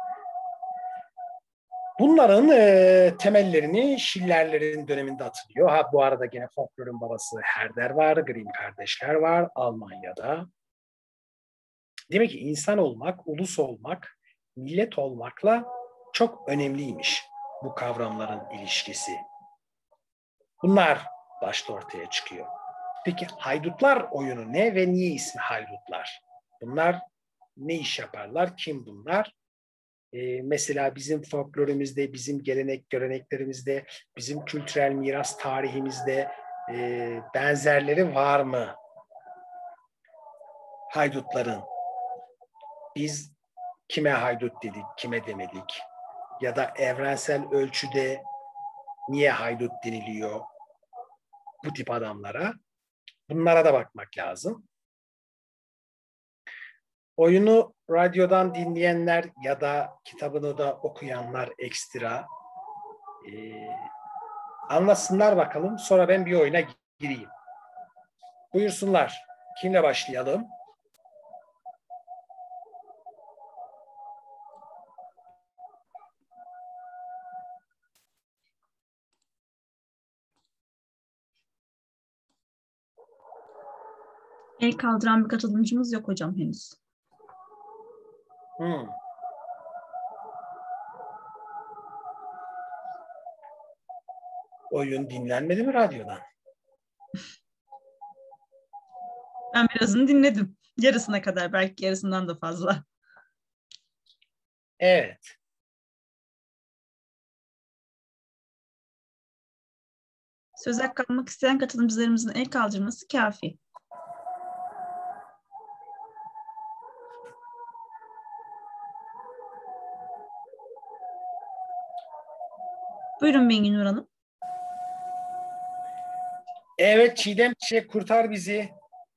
Bunların temellerini Schiller'lerin döneminde atılıyor. Bu arada gene folklorun babası Herder var, Grimm kardeşler var Almanya'da. Demek ki insan olmak, ulus olmak, millet olmakla çok önemliymiş bu kavramların ilişkisi. Bunlar başta ortaya çıkıyor. Peki haydutlar oyunu ne ve niye ismi haydutlar? Bunlar ne iş yaparlar? Kim bunlar? Mesela bizim folklorumuzda, bizim gelenek göreneklerimizde, bizim kültürel miras tarihimizde benzerleri var mı? Haydutların. Biz kime haydut dedik, kime demedik? Ya da evrensel ölçüde niye haydut deniliyor bu tip adamlara? Bunlara da bakmak lazım. Oyunu radyodan dinleyenler ya da kitabını da okuyanlar ekstra anlatsınlar bakalım. Sonra ben bir oyuna gireyim. Buyursunlar. Kimle başlayalım? El kaldıran bir katılımcımız yok hocam henüz. Hmm. Oyun dinlenmedi mi radyodan? Ben birazını dinledim. Yarısına kadar, belki yarısından da fazla. Evet. Söz hakkı almak isteyen katılımcılarımızın el kaldırması kafi. Buyurun Benginur Hanım. Evet Çiğdem Çiçek kurtar bizi.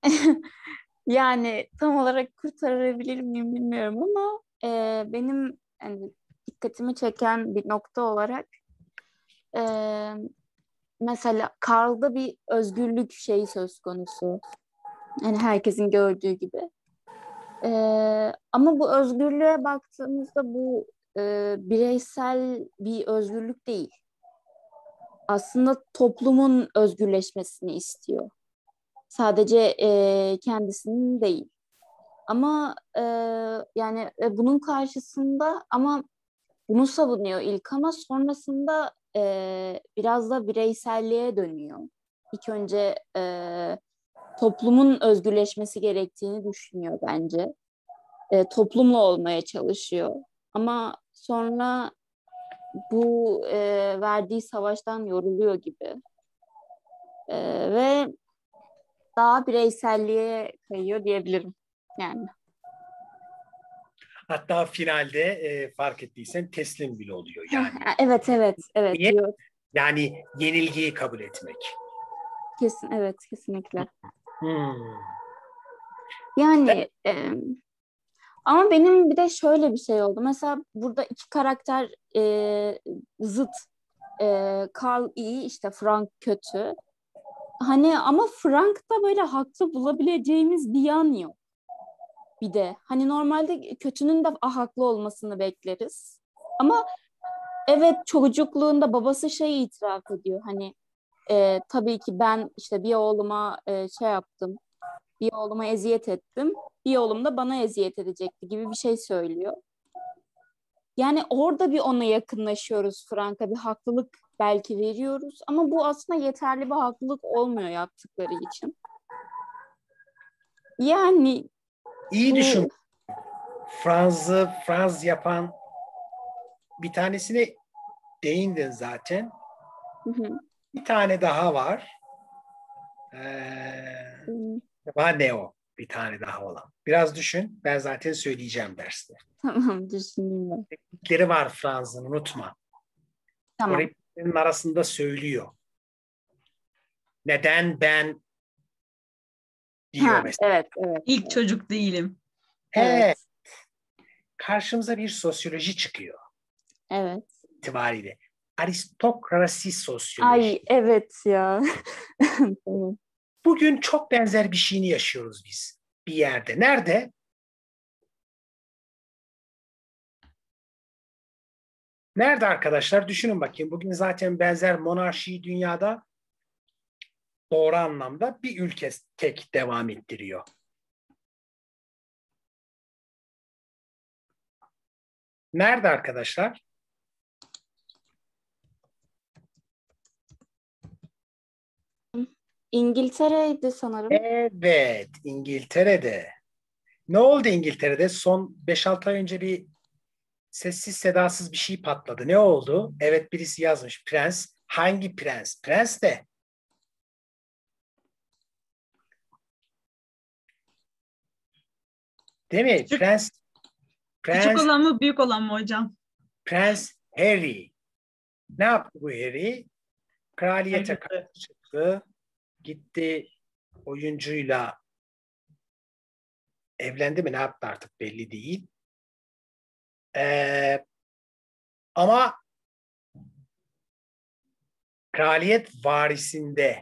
Yani tam olarak kurtarabilir miyim bilmiyorum ama benim yani dikkatimi çeken bir nokta olarak e, mesela Karl'da bir özgürlük şeyi söz konusu. Yani herkesin gördüğü gibi. E, Ama bu özgürlüğe baktığımızda bu bireysel bir özgürlük değil. Aslında toplumun özgürleşmesini istiyor. Sadece kendisinin değil. Ama yani bunun karşısında ama bunu savunuyor ilk ama sonrasında biraz da bireyselliğe dönüyor. İlk önce toplumun özgürleşmesi gerektiğini düşünüyor bence. Toplumla olmaya çalışıyor. Ama sonra bu verdiği savaştan yoruluyor gibi. Ve daha bireyselliğe kayıyor diyebilirim. Yani. Hatta finalde fark ettiysen teslim bile oluyor yani. Evet Niye? diyor. Yani yenilgiyi kabul etmek. Evet kesinlikle. Hmm. Yani ama benim bir de şöyle bir şey oldu. Mesela burada iki karakter zıt. Carl iyi, işte Frank kötü. Hani ama Frank'ta böyle haklı bulabileceğimiz bir yan yok. Bir de hani normalde kötünün de haklı olmasını bekleriz. Ama evet çocukluğunda babası şey itiraf ediyor. Hani tabii ki ben işte bir oğluma şey yaptım. Bir oğluma eziyet ettim. Bir oğlum da bana eziyet edecekti gibi bir şey söylüyor. Yani orada bir ona yakınlaşıyoruz Frank'a. Bir haklılık belki veriyoruz. Ama bu aslında yeterli bir haklılık olmuyor yaptıkları için. Yani İyi düşün. bu Franz yapan bir tanesine değindin zaten. Hı hı. Bir tane daha var. Ee, Var Neo. Bir tane daha olan. Biraz düşün. Ben zaten söyleyeceğim derste. Tamam düşüneyim ben. Replikleri var Franz'ın unutma. O Tamam. repliklerin arasında söylüyor. Neden ben diyor Ha, mesela. evet. İlk çocuk değilim. He, Evet. karşımıza bir sosyoloji çıkıyor Evet. itibariyle. Aristokrasi sosyoloji. Ay evet ya. Tamam. Bugün çok benzer bir şeyini yaşıyoruz biz bir yerde. Nerede? Nerede arkadaşlar? Düşünün bakayım. Bugün zaten benzer monarşiyi dünyada doğru anlamda bir ülke tek devam ettiriyor. Nerede arkadaşlar? İngiltere'ydi sanırım. Evet, İngiltere'de. Ne oldu İngiltere'de? Son 5-6 ay önce bir sessiz sedasız bir şey patladı. Ne oldu? Evet, birisi yazmış. Prens. Hangi prens? Prens de. Değil mi? Küçük, küçük Prens, olan mı büyük olan mı hocam? Prens Harry. Ne yaptı bu Harry? Kraliyete Ayrıldı. karşı çıktı. Gitti oyuncuyla evlendi mi ne yaptı artık belli değil. Ee, ama kraliyet varisinde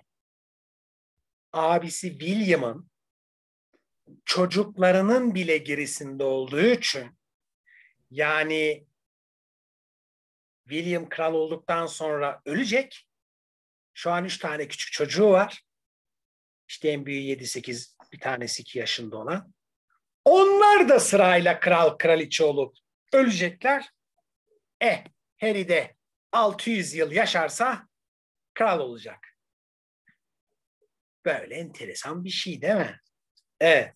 abisi William'ın çocuklarının bile gerisinde olduğu için, yani William kral olduktan sonra ölecek. Şu an 3 tane küçük çocuğu var. İşte en büyüğü 7-8, bir tanesi 2 yaşında olan. Onlar da sırayla kral kraliçe olup ölecekler. Harry de 600 yıl yaşarsa kral olacak. Böyle enteresan bir şey değil mi? Evet.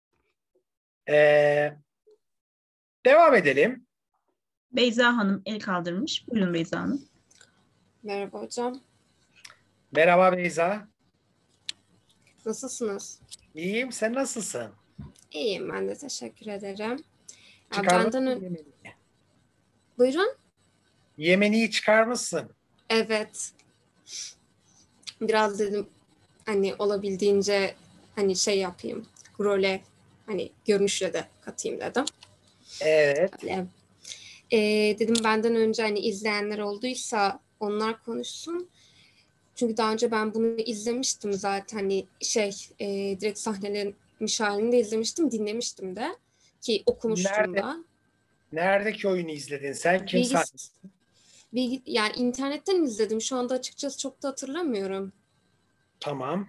Ee, devam edelim. Beyza Hanım el kaldırmış. Buyurun Beyza Hanım. Merhaba hocam. Merhaba Beyza. Nasılsınız? İyiyim. Sen nasılsın? İyiyim ben de teşekkür ederim. Ya Çıkarmışsın benden Yemeni'yi. Buyurun. Yemeni'yi çıkarmışsın. Evet. Biraz dedim hani olabildiğince hani şey yapayım. Role hani görünüşle de katayım dedim. Evet. Öyle. Dedim benden önce hani izleyenler olduysa onlar konuşsun. Çünkü daha önce ben bunu izlemiştim zaten hani direkt sahnelenmiş halini de izlemiştim, dinlemiştim de ki okumuştum Nerede? da. Neredeki oyunu izledin? Sen kim Bilgis sahnesin? Yani internetten izledim. Şu anda açıkçası çok da hatırlamıyorum. Tamam.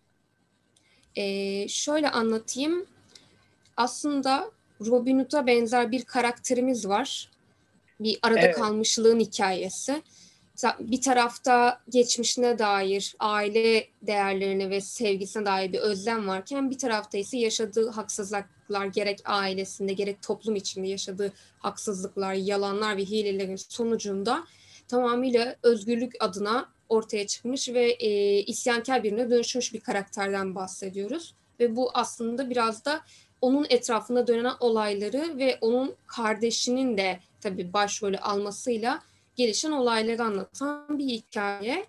Şöyle anlatayım. Aslında Robin Hood'a benzer bir karakterimiz var. Bir arada Evet. kalmışlığın hikayesi. Bir tarafta geçmişine dair, aile değerlerine ve sevgisine dair bir özlem varken bir tarafta ise yaşadığı haksızlıklar gerek ailesinde gerek toplum içinde yaşadığı haksızlıklar, yalanlar ve hilelerin sonucunda tamamıyla özgürlük adına ortaya çıkmış ve isyankar birine dönüşmüş bir karakterden bahsediyoruz. Ve bu aslında biraz da onun etrafında dönen olayları ve onun kardeşinin de tabii başrolü almasıyla gelişen olayları anlatan bir hikaye.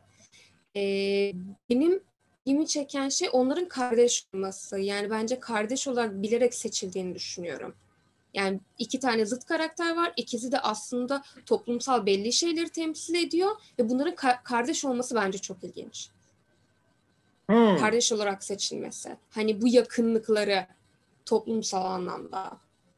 Benim ilgimi çeken şey onların kardeş olması. Yani bence kardeş olarak bilerek seçildiğini düşünüyorum. Yani 2 tane zıt karakter var. İkisi de aslında toplumsal belli şeyleri temsil ediyor ve bunların kardeş olması bence çok ilginç. Hmm. Kardeş olarak seçilmesi. Hani bu yakınlıkları toplumsal anlamda.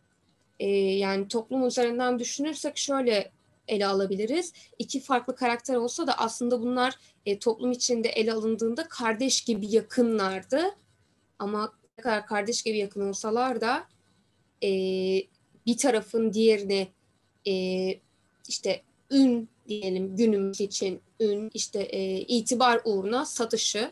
Yani toplum üzerinden düşünürsek şöyle ele alabiliriz. 2 farklı karakter olsa da aslında bunlar toplum içinde ele alındığında kardeş gibi yakınlardı. Ama ne kadar kardeş gibi yakın olsalar da e, bir tarafın diğerini e, işte ün diyelim günümüz için ün işte itibar uğruna satışı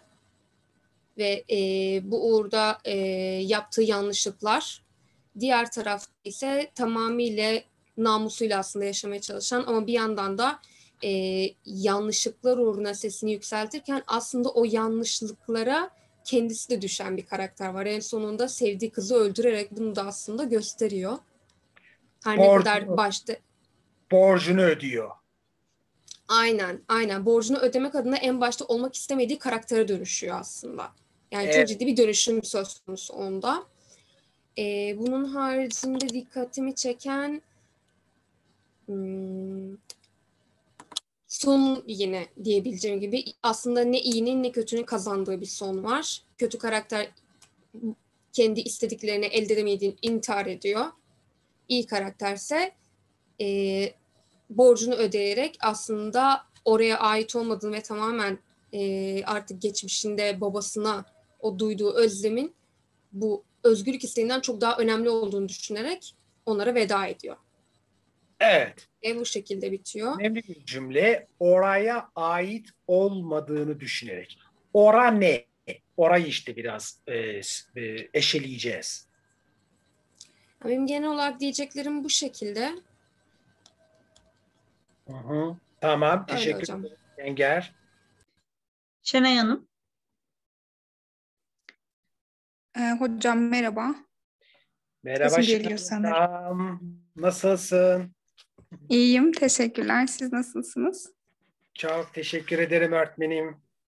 ve bu uğurda yaptığı yanlışlıklar. Diğer tarafta ise tamamıyla namusuyla aslında yaşamaya çalışan ama bir yandan da yanlışlıklar uğruna sesini yükseltirken aslında o yanlışlıklara kendisi de düşen bir karakter var. En sonunda sevdiği kızı öldürerek bunu da aslında gösteriyor. Her ne kadar Borcunu, başta borcunu ödüyor. aynen borcunu ödemek adına en başta olmak istemediği karaktere dönüşüyor aslında. Yani çok Evet. ciddi bir dönüşüm söz konusu onda. Bunun haricinde dikkatimi çeken son yine diyebileceğim gibi aslında ne iyinin ne kötünün kazandığı bir son var. Kötü karakter kendi istediklerini elde edemediğini intihar ediyor. İyi karakterse borcunu ödeyerek aslında oraya ait olmadığını ve tamamen artık geçmişinde babasına o duyduğu özlemin bu özgürlük isteğinden çok daha önemli olduğunu düşünerek onlara veda ediyor. Evet. Ve bu şekilde bitiyor. Önemli bir cümle. Oraya ait olmadığını düşünerek. Ora ne? Orayı işte biraz eşeleyeceğiz. Benim genel olarak diyeceklerim bu şekilde. Hı hı. Tamam. Öyle Teşekkür hocam. ederim Yenger. Şenay Hanım. Hocam merhaba. Merhaba Sesim geliyor sanırım. Şenay. Nasılsın? İyiyim, teşekkürler. Siz nasılsınız? Çok teşekkür ederim öğretmenim.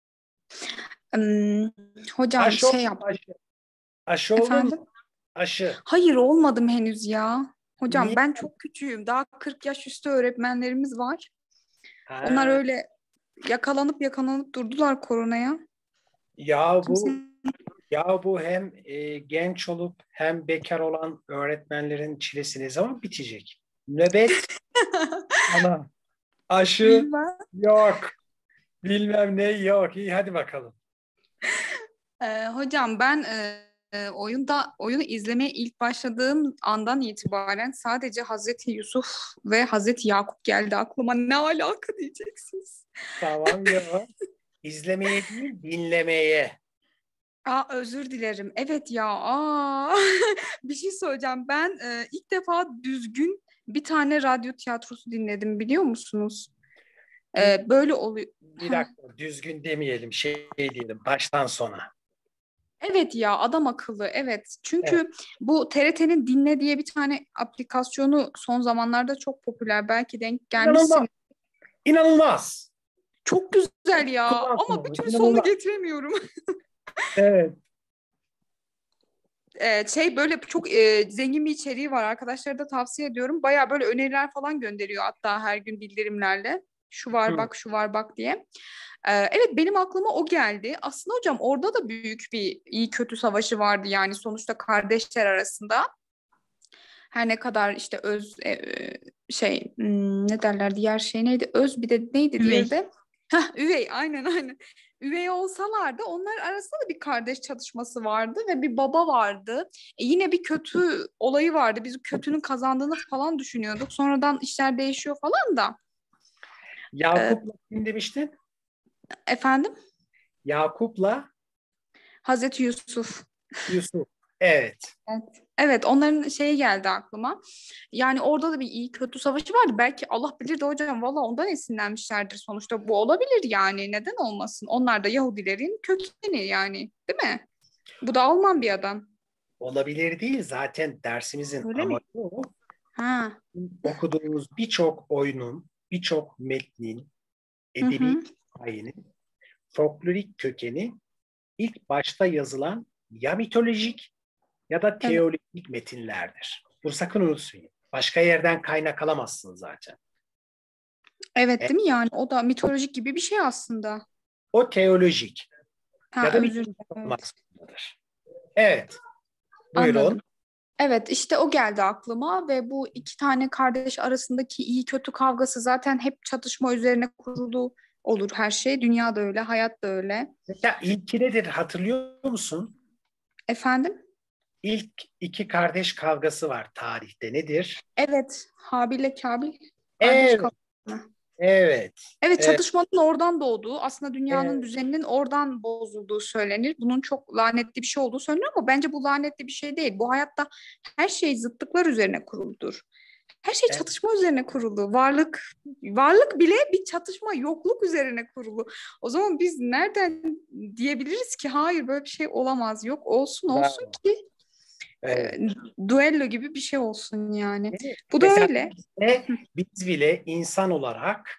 Hocam Aşı, şey yap. aşı oldun mu? Efendim? Aşı. Hayır olmadım henüz ya. Hocam Niye? ben çok küçüğüm. Daha 40 yaş üstü öğretmenlerimiz var. Ha, Onlar öyle yakalanıp durdular koronaya. ya bu Kimse- ya bu hem genç olup hem bekar olan öğretmenlerin çilesi ne zaman bitecek? Nöbet ana. Aşı Bilmem. yok. Bilmem ne yok. İyi hadi bakalım. Hocam ben oyunu izlemeye ilk başladığım andan itibaren sadece Hazreti Yusuf ve Hazreti Yakup geldi aklıma. Ne alaka diyeceksiniz. Tamam ya. İzlemeye değil, dinlemeye. Özür dilerim. Evet ya. Bir şey söyleyeceğim. Ben ilk defa düzgün bir tane radyo tiyatrosu dinledim biliyor musunuz? Böyle oluyor. Bir dakika, düzgün demeyelim, şey diyelim, baştan sona. Evet ya adam akıllı evet. Çünkü Evet. bu TRT'nin Dinle diye bir tane aplikasyonu son zamanlarda çok popüler. Belki denk gelmişsin. İnanılmaz. İnanılmaz. Çok güzel ya Kullansın ama onu, bir türlü sonunu inanılmaz. getiremiyorum. Evet. Böyle çok zengin bir içeriği var. Arkadaşlara da tavsiye ediyorum. Baya böyle öneriler falan gönderiyor hatta her gün bildirimlerle. Şu var Hı. bak, şu var bak diye. Evet benim aklıma o geldi. Aslında hocam orada da büyük bir iyi kötü savaşı vardı yani sonuçta kardeşler arasında. Her ne kadar işte ne derler diğer şey neydi? Öz bir de neydi Üvey. diğeri de? Üvey aynen. Üvey olsalardı onlar arasında da bir kardeş çatışması vardı ve bir baba vardı. Yine bir kötü olayı vardı. Biz kötünün kazandığını falan düşünüyorduk. Sonradan işler değişiyor falan da. Yakup'la kim demiştin? Efendim? Yakup'la Hazreti Yusuf. Yusuf. Evet. Evet onların şeyi geldi aklıma. Yani orada da bir iyi kötü savaşı vardı. Belki Allah bilir de hocam valla ondan esinlenmişlerdir sonuçta. Bu olabilir yani neden olmasın? Onlar da Yahudilerin kökeni yani değil mi? Bu da Alman bir adam. Olabilir değil. Zaten dersimizin Öyle mi? amacı o. Ha. Okuduğumuz birçok oyunun, birçok metnin, Hı edebi hı. hikayenin folklorik kökeni ilk başta yazılan ya mitolojik ya da Evet. teolojik metinlerdir. Bunu sakın unutmayın. Başka yerden kaynak alamazsınız zaten. Evet değil mi yani? O da mitolojik gibi bir şey aslında. O teolojik ya da Özür mitolojik dilerim. olmak zorundadır. Evet. Anladım. Buyurun. Evet işte o geldi aklıma ve bu iki tane kardeş arasındaki iyi kötü kavgası zaten hep çatışma üzerine kurulu olur her şey. Dünya da öyle, hayat da öyle. Mesela ilki nedir hatırlıyor musun? Efendim? İlk iki kardeş kavgası var tarihte. Nedir? Evet, Habil'le Kabil kardeş Evet. kavgası. Evet. Evet, Evet. çatışmanın oradan doğduğu, aslında dünyanın Evet. düzeninin oradan bozulduğu söylenir. Bunun çok lanetli bir şey olduğu söyleniyor ama bence bu lanetli bir şey değil. Bu hayatta her şey zıtlıklar üzerine kuruludur. Her şey Evet. çatışma üzerine kurulu. Varlık bile bir çatışma, yokluk üzerine kurulu. O zaman biz nereden diyebiliriz ki hayır böyle bir şey olamaz. Yok olsun Bravo. ki Evet. duello gibi bir şey olsun yani. Değil mi? Bu da Mesela öyle. biz bile insan olarak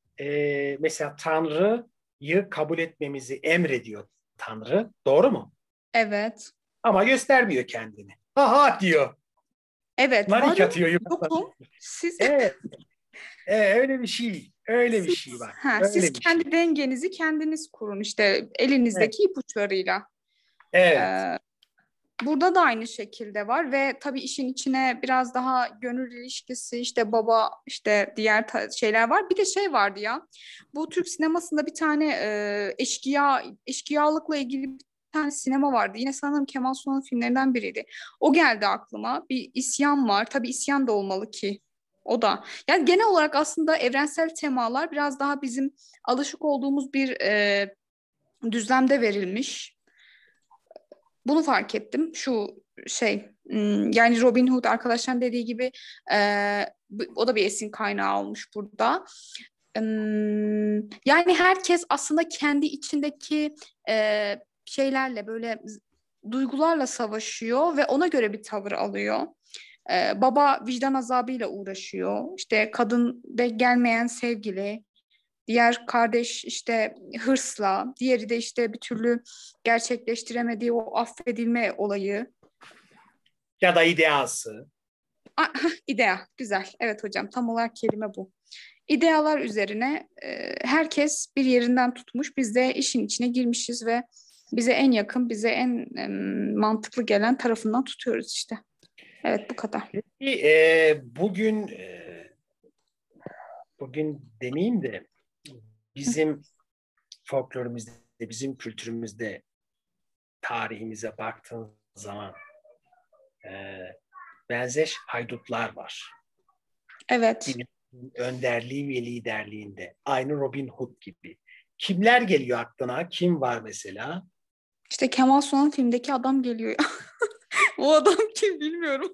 mesela Tanrı'yı kabul etmemizi emrediyor Tanrı. Doğru mu? Evet. Ama göstermiyor kendini. Aha diyor. Evet, Nanik varım, atıyor yukarıdan. yokum. Siz Evet. Öyle bir şey. Öyle bir siz, şey bak. siz Öyle bir şey. kendi dengenizi kendiniz kurun işte Evet. elinizdeki ipuçlarıyla. Evet. Burada da aynı şekilde var ve tabii işin içine biraz daha gönül ilişkisi işte baba işte diğer şeyler var. Bir de şey vardı ya bu Türk sinemasında bir tane eşkıyalıkla ilgili bir tane sinema vardı. Yine sanırım Kemal Sunal'ın filmlerinden biriydi. O geldi aklıma. Bir isyan var. Tabii isyan da olmalı ki. O da. Yani genel olarak aslında evrensel temalar biraz daha bizim alışık olduğumuz bir düzlemde verilmiş. bunu fark ettim. Şu yani Robin Hood arkadaşların dediği gibi o da bir esin kaynağı olmuş burada. Yani herkes aslında kendi içindeki şeylerle böyle duygularla savaşıyor ve ona göre bir tavır alıyor. Baba vicdan azabıyla uğraşıyor. İşte kadın denk gelmeyen sevgili, diğer kardeş işte hırsla, diğeri de işte bir türlü gerçekleştiremediği o affedilme olayı. Ya da ideası. İdea, güzel. Evet hocam, tam olarak kelime bu. İdealar üzerine herkes bir yerinden tutmuş. Biz de işin içine girmişiz ve bize en yakın, bize en mantıklı gelen tarafından tutuyoruz işte. Evet, bu kadar. Bugün demeyeyim de bizim folklorumuzda, bizim kültürümüzde tarihimize baktığın zaman benzer haydutlar var. Evet. Önderliği ve liderliğinde. Aynı Robin Hood gibi. Kimler geliyor aklına? Kim var mesela? İşte Kemal Sunal filmdeki adam geliyor. O adam kim bilmiyorum.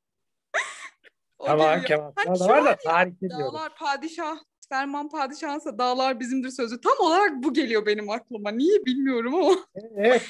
O Tamam, geliyor. Kemal Hani Sunal da var da ya, tarihte diyorum. dağlar padişah, Ferman padişahınsa dağlar bizimdir sözü. Tam olarak bu geliyor benim aklıma. Niye bilmiyorum ama. Evet,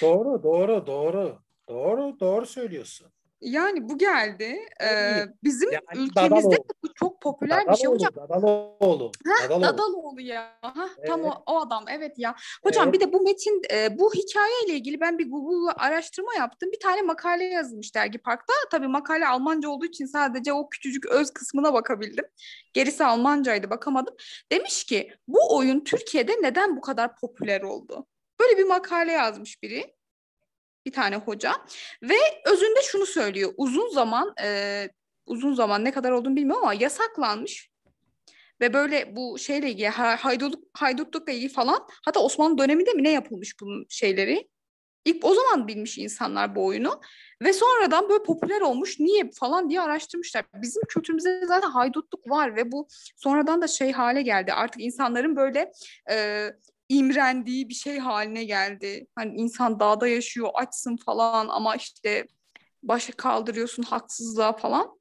doğru söylüyorsun. Yani bu geldi. Tabii. Bizim Yani ülkemizde de bu çok popüler bir şey hocam. Dadaloğlu. Dadaloğlu ya. Tam Evet. o adam. Evet ya. Hocam Evet. bir de bu metin, bu hikayeyle ilgili ben bir Google'la araştırma yaptım. Bir tane makale yazılmış Dergi Park'ta. Tabii makale Almanca olduğu için sadece o küçücük öz kısmına bakabildim. Gerisi Almancaydı, bakamadım. Demiş ki bu oyun Türkiye'de neden bu kadar popüler oldu? Böyle bir makale yazmış biri. Bir tane hoca ve özünde şunu söylüyor. Uzun zaman ne kadar olduğunu bilmiyorum ama yasaklanmış ve böyle bu şeyle ilgili haydutlukla ilgili falan, hatta Osmanlı döneminde mi ne yapılmış bunun şeyleri. İlk o zaman bilmiş insanlar bu oyunu ve sonradan böyle popüler olmuş. Niye falan diye araştırmışlar. Bizim kültürümüzde zaten haydutluk var ve bu sonradan da şey hale geldi. Artık insanların böyle imrendiği bir şey haline geldi. Hani insan dağda yaşıyor, açsın falan ama işte başa kaldırıyorsun haksızlığa falan.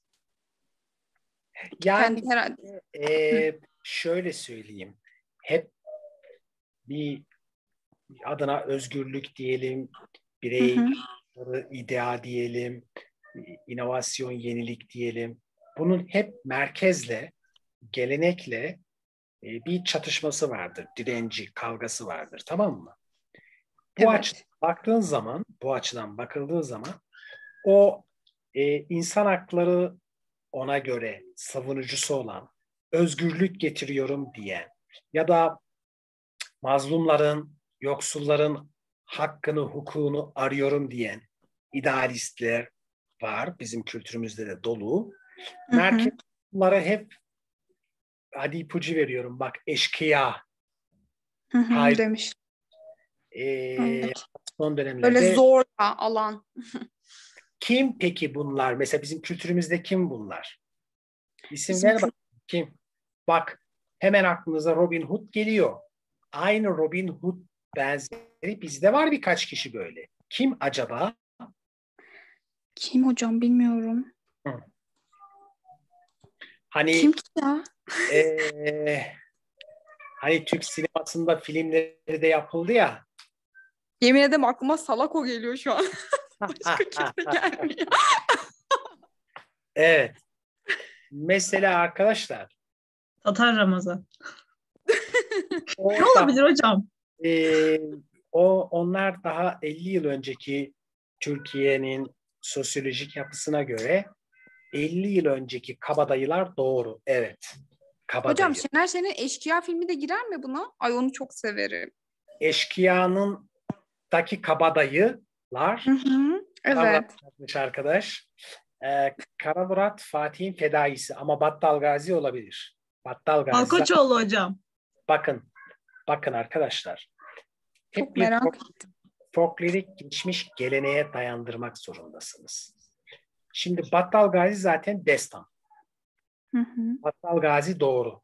Yani Kendi herhalde. şöyle söyleyeyim. Hep bir adına özgürlük diyelim, birey idea diyelim, inovasyon, yenilik diyelim. Bunun hep merkezle, gelenekle bir çatışması vardır, direnci, kavgası vardır, tamam mı? Bu Evet. açıdan bakıldığı zaman o insan hakları ona göre savunucusu olan, özgürlük getiriyorum diyen ya da mazlumların, yoksulların hakkını, hukukunu arıyorum diyen idealistler var. Bizim kültürümüzde de dolu. Merkez bunlara hep, hadi ipucu veriyorum bak, eşkıya, Demiş. Evet. son Böyle dönemlerde. zorla alan. Kim peki bunlar? Mesela bizim kültürümüzde kim bunlar? İsim Bizim ver bak. Kim? Bak, hemen aklınıza Robin Hood geliyor. Aynı Robin Hood benzeri bizde var birkaç kişi böyle. Kim acaba? Kim hocam bilmiyorum. Hani Kim ki ya? hani Türk sinemasında filmleri de yapıldı ya. Yemin ederim aklıma Salako geliyor şu an. Başka kimse gelmiyor. Evet. Mesela arkadaşlar. Tatar Ramazan. O Ne olabilir hocam? Onlar daha 50 yıl önceki Türkiye'nin sosyolojik yapısına göre 50 yıl önceki kabadayılar doğru. Evet. Kabadayı. Hocam Şener Şen'in Eşkıya filmi de girer mi buna? Ay onu çok severim. Eşkıyanın daki kabadayılar. Evet. Yazmış arkadaş. Kara Murat Fatih'in fedaisi ama Battal Gazi olabilir. Battal Gazi. Malkoçoğlu hocam. Bakın arkadaşlar. Hep Çok bir merak ettim. folklorik geçmiş geleneğe dayandırmak zorundasınız. Şimdi Battal Gazi zaten destan. Battal Gazi doğru.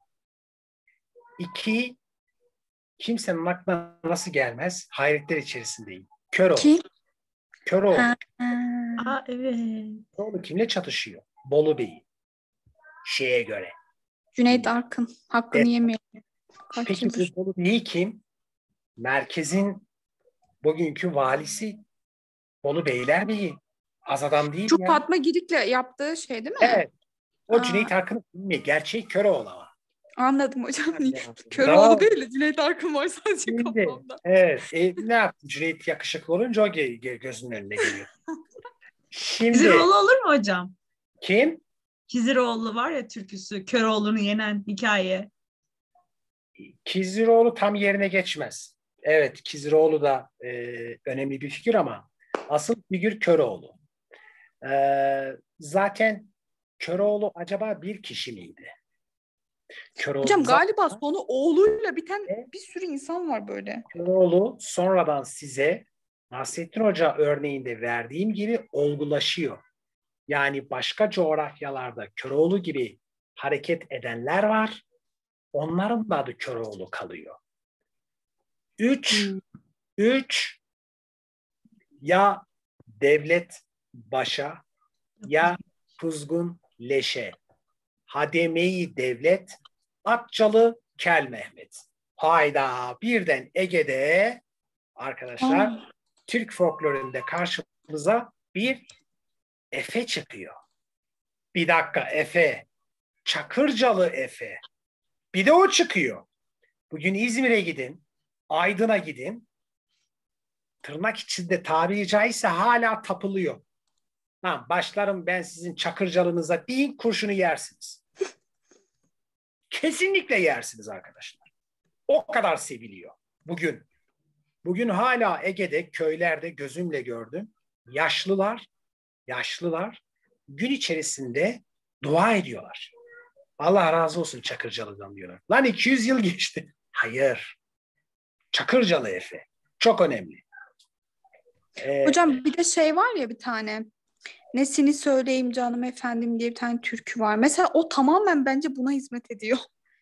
2, kimsenin aklına nasıl gelmez? Hayretler içerisindeyim. Köroğlu. Ki? Köroğlu. Ha. Aa evet. Köroğlu kimle çatışıyor? Bolu Bey'i. Şeye göre. Cüneyt Arkın. Hakkını Evet. yemeyelim. Kaç Peki yıldır. bu Bolu Bey kim? Merkezin bugünkü valisi. Bolu Beylerbeyi. Az adam değil Şu ya. Fatma Girik'le yaptığı şey değil mi? Evet. O Aa. Cüneyt Arkın'ın filmi. Gerçek Köroğlu ama. Anladım hocam. Tamam. Köroğlu değil de Cüneyt Arkın var sadece Şimdi, kafamda. evet. Ne yaptın? Cüneyt yakışıklı olunca o gözünün önüne geliyor. Şimdi Kiziroğlu olur mu hocam? kim? Kiziroğlu var ya türküsü. Köroğlu'nu yenen hikaye. Kiziroğlu tam yerine geçmez. Evet, Kiziroğlu da önemli bir figür ama asıl figür Köroğlu. Zaten Köroğlu acaba bir kişi miydi? Köroğlu, Hocam galiba sonu oğluyla biten bir sürü insan var böyle. Köroğlu sonradan size Nasrettin Hoca örneğinde verdiğim gibi olgulaşıyor. Yani başka coğrafyalarda Köroğlu gibi hareket edenler var. Onların da adı Köroğlu kalıyor. Üç ya devlet başa ya kuzgun leşe. Hademe-i devlet Akçalı Kel Mehmet. Hayda birden Ege'de arkadaşlar Türk folklorunda karşımıza bir Efe çıkıyor. Bir dakika Efe. Çakırcalı Efe. Bir de o çıkıyor. Bugün İzmir'e gidin. Aydın'a gidin. Tırnak içinde tabiri caizse hala tapılıyor. Ha, başlarım ben sizin Çakırcalınıza deyin kurşunu yersiniz. Kesinlikle yersiniz arkadaşlar. O kadar seviliyor bugün. Bugün hala Ege'de, köylerde gözümle gördüm. Yaşlılar gün içerisinde dua ediyorlar. Allah razı olsun Çakırcalı'dan diyorlar. Lan 200 yıl geçti. Hayır. Çakırcalı Efe. Çok önemli. Hocam bir de şey var ya bir tane. Nesini söyleyeyim canım efendim diye bir tane türkü var. Mesela o tamamen bence buna hizmet ediyor.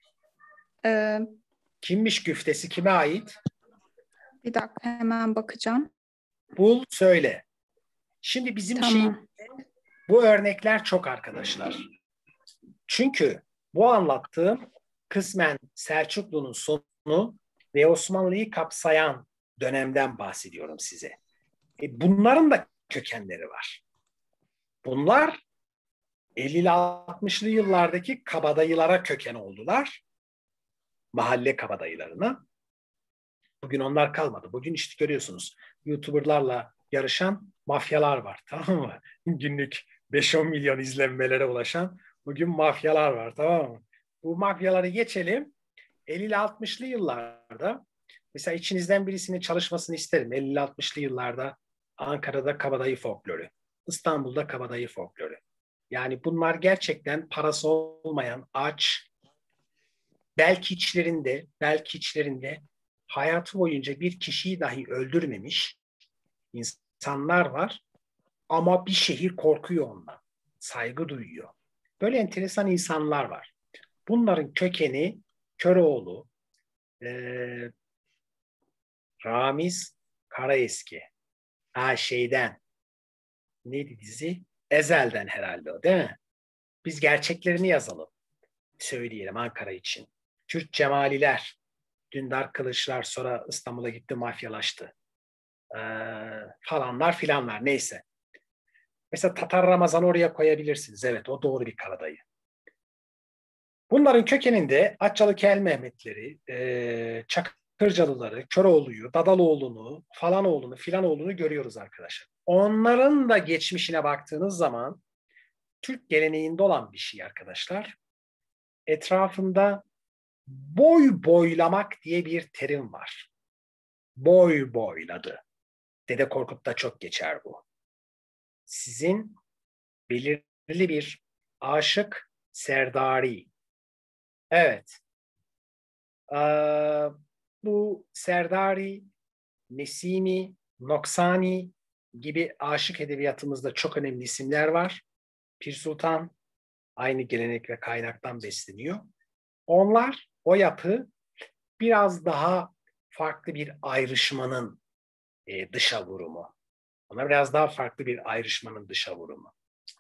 Kimmiş güftesi kime ait? Bir dakika hemen bakacağım. Bul söyle. Şimdi bizim Tamam. bu örnekler çok arkadaşlar. Çünkü bu anlattığım kısmen Selçuklu'nun sonu ve Osmanlı'yı kapsayan dönemden bahsediyorum size. Bunların da kökenleri var. Bunlar 50'li 60'lı yıllardaki kabadayılara köken oldular. Mahalle kabadayılarına. Bugün onlar kalmadı. Bugün işte görüyorsunuz YouTuber'larla yarışan mafyalar var. Tamam mı? Günlük 5-10 milyon izlenmelere ulaşan bugün mafyalar var. Tamam mı? Bu mafyaları geçelim. 50'li 60'lı yıllarda mesela içinizden birisinin çalışmasını isterim. 50'li 60'lı yıllarda Ankara'da kabadayı folkloru, İstanbul'da kabadayı folkloru. Yani bunlar gerçekten parası olmayan, aç, belki içlerinde hayatı boyunca bir kişiyi dahi öldürmemiş insanlar var ama bir şehir korkuyor ondan, saygı duyuyor. Böyle enteresan insanlar var. Bunların kökeni Köroğlu, Ramiz Karaeski. Neydi dizi? Ezel'den herhalde o değil mi? Biz gerçeklerini yazalım. Söyleyelim Ankara için. Kürt Cemaliler, Dündar Kılıçlar sonra İstanbul'a gitti mafyalaştı. Falanlar filanlar neyse. Mesela Tatar Ramazan'ı oraya koyabilirsiniz. Evet o doğru bir kabadayı. Bunların kökeninde Akçalı Kel Mehmetleri, Çakırcalıları, Köroğlu'yu, Dadaloğlu'nu, Falanoğlu'nu, Filanoğlu'nu görüyoruz arkadaşlar. Onların da geçmişine baktığınız zaman Türk geleneğinde olan bir şey arkadaşlar. Etrafında boy boylamak diye bir terim var. Boy boyladı. Dede Korkut'ta çok geçer bu. Sizin belirli bir aşık serdari. Evet. Bu Serdari, Nesimi, Noksani gibi aşık edebiyatımızda çok önemli isimler var. Pir Sultan aynı gelenek ve kaynaktan besleniyor. Onlar o yapı biraz daha farklı bir ayrışmanın dışa vurumu. Onlar biraz daha farklı bir ayrışmanın dışa vurumu.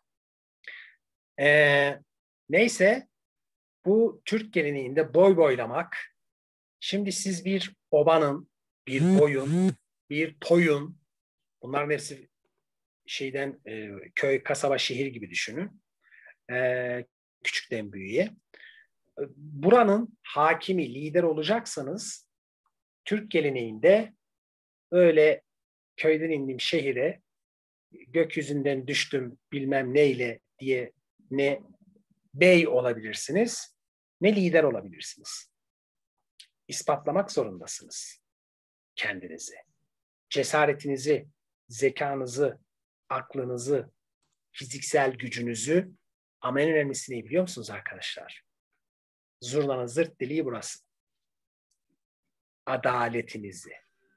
Neyse, bu Türk geleneğinde boy boylamak, şimdi siz bir obanın, bir boyun, bir toyun, bunların hepsi şeyden köy, kasaba, şehir gibi düşünün. Küçükten büyüğe. Buranın hakimi, lider olacaksanız Türk geleneğinde öyle köyden indim şehire, gökyüzünden düştüm bilmem neyle diye ne bey olabilirsiniz, ne lider olabilirsiniz. İspatlamak zorundasınız kendinizi. Cesaretinizi, zekanızı, aklınızı, fiziksel gücünüzü, ama en önemlisi ne biliyor musunuz arkadaşlar? Zurnanın zırt deliği burası. Adaletinizi.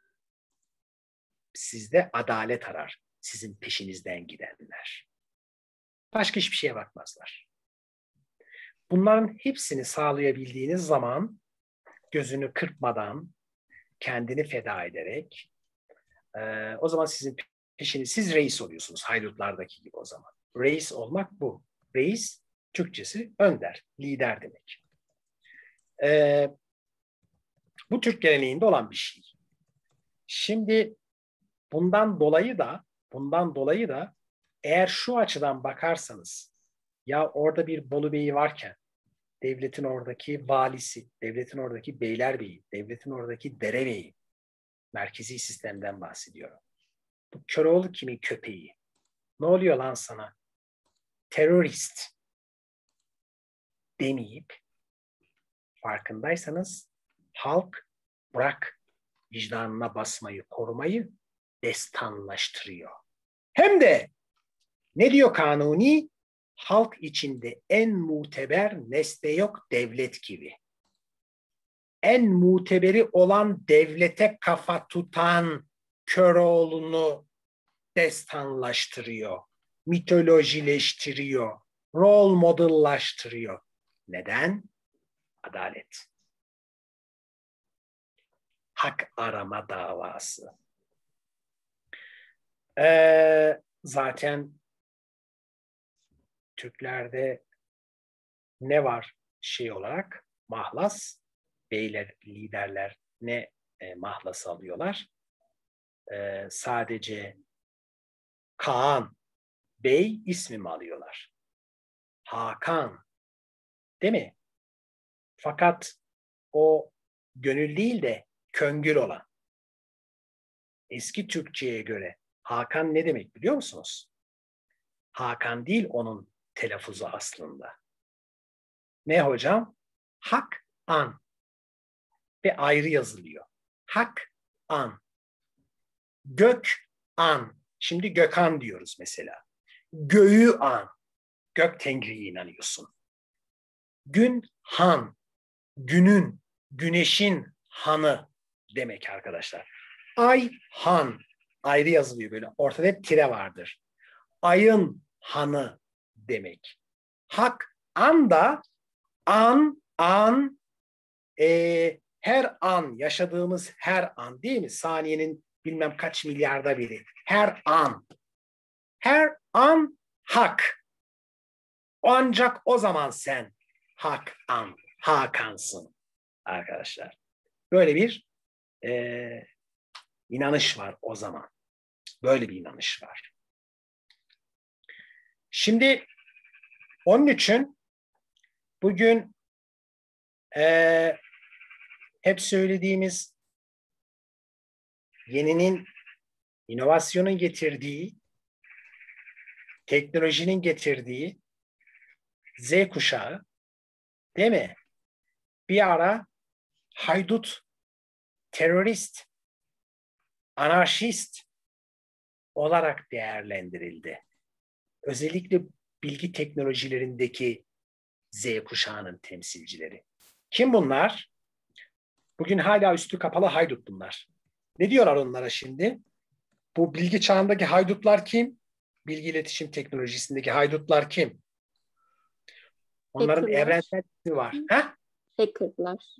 Sizde adalet arar sizin peşinizden gidenler. Başka hiçbir şeye bakmazlar. Bunların hepsini sağlayabildiğiniz zaman gözünü kırpmadan, kendini feda ederek o zaman sizin peşiniz, siz reis oluyorsunuz haydutlardaki gibi o zaman. Reis olmak bu. Reis Türkçesi önder, lider demek. Bu Türk geleneğinde olan bir şey. Şimdi bundan dolayı da eğer şu açıdan bakarsanız, ya orada bir Bolu Bey'i varken, devletin oradaki valisi, devletin oradaki beylerbeyi, devletin oradaki derebeyi, merkezi sistemden bahsediyorum. Bu Köroğlu kimin köpeği? Ne oluyor lan sana? Terörist demeyip, farkındaysanız halk bırak vicdanına basmayı, korumayı destanlaştırıyor. Hem de ne diyor Kanuni? Halk içinde en muteber nesne yok devlet gibi. En muteberi olan devlete kafa tutan Köroğlu'nu destanlaştırıyor, mitolojileştiriyor, rol modellaştırıyor. Neden? Adalet. Hak arama davası. Zaten Türklerde ne var şey olarak? Mahlas. Beyler, liderler ne mahlas alıyorlar? Sadece Kaan, Bey ismi mi alıyorlar? Hakan. Değil mi? Fakat o gönül değil de köngül olan. Eski Türkçe'ye göre Hakan ne demek biliyor musunuz? Hakan değil onun telaffuzu aslında. Ne hocam? Hak an. Ve ayrı yazılıyor. Hak an. Gök an. Şimdi Gökhan diyoruz mesela. Göğü an. Gök Tengri'ye inanıyorsun. Gün han. Günün, güneşin hanı demek arkadaşlar. Ay han. Ayrı yazılıyor böyle. Ortada hep tire vardır. Ayın hanı demek. Hak an da an her an, yaşadığımız her an değil mi? Saniyenin bilmem kaç milyarda biri. Her an. Her an hak. Ancak o zaman sen hak an, Hakansın arkadaşlar. Böyle bir inanış var o zaman. Böyle bir inanış var. Şimdi onun için bugün hep söylediğimiz yeninin, inovasyonun getirdiği, teknolojinin getirdiği Z kuşağı, değil mi? Bir ara haydut, terörist, anarşist olarak değerlendirildi. Özellikle bilgi teknolojilerindeki Z kuşağının temsilcileri. Kim bunlar? Bugün hala üstü kapalı haydut bunlar. Ne diyorlar onlara şimdi? Bu bilgi çağındaki haydutlar kim? Bilgi iletişim teknolojisindeki haydutlar kim? Onların Hackerlar. evrensel ismi var. Ha? Hackerlar.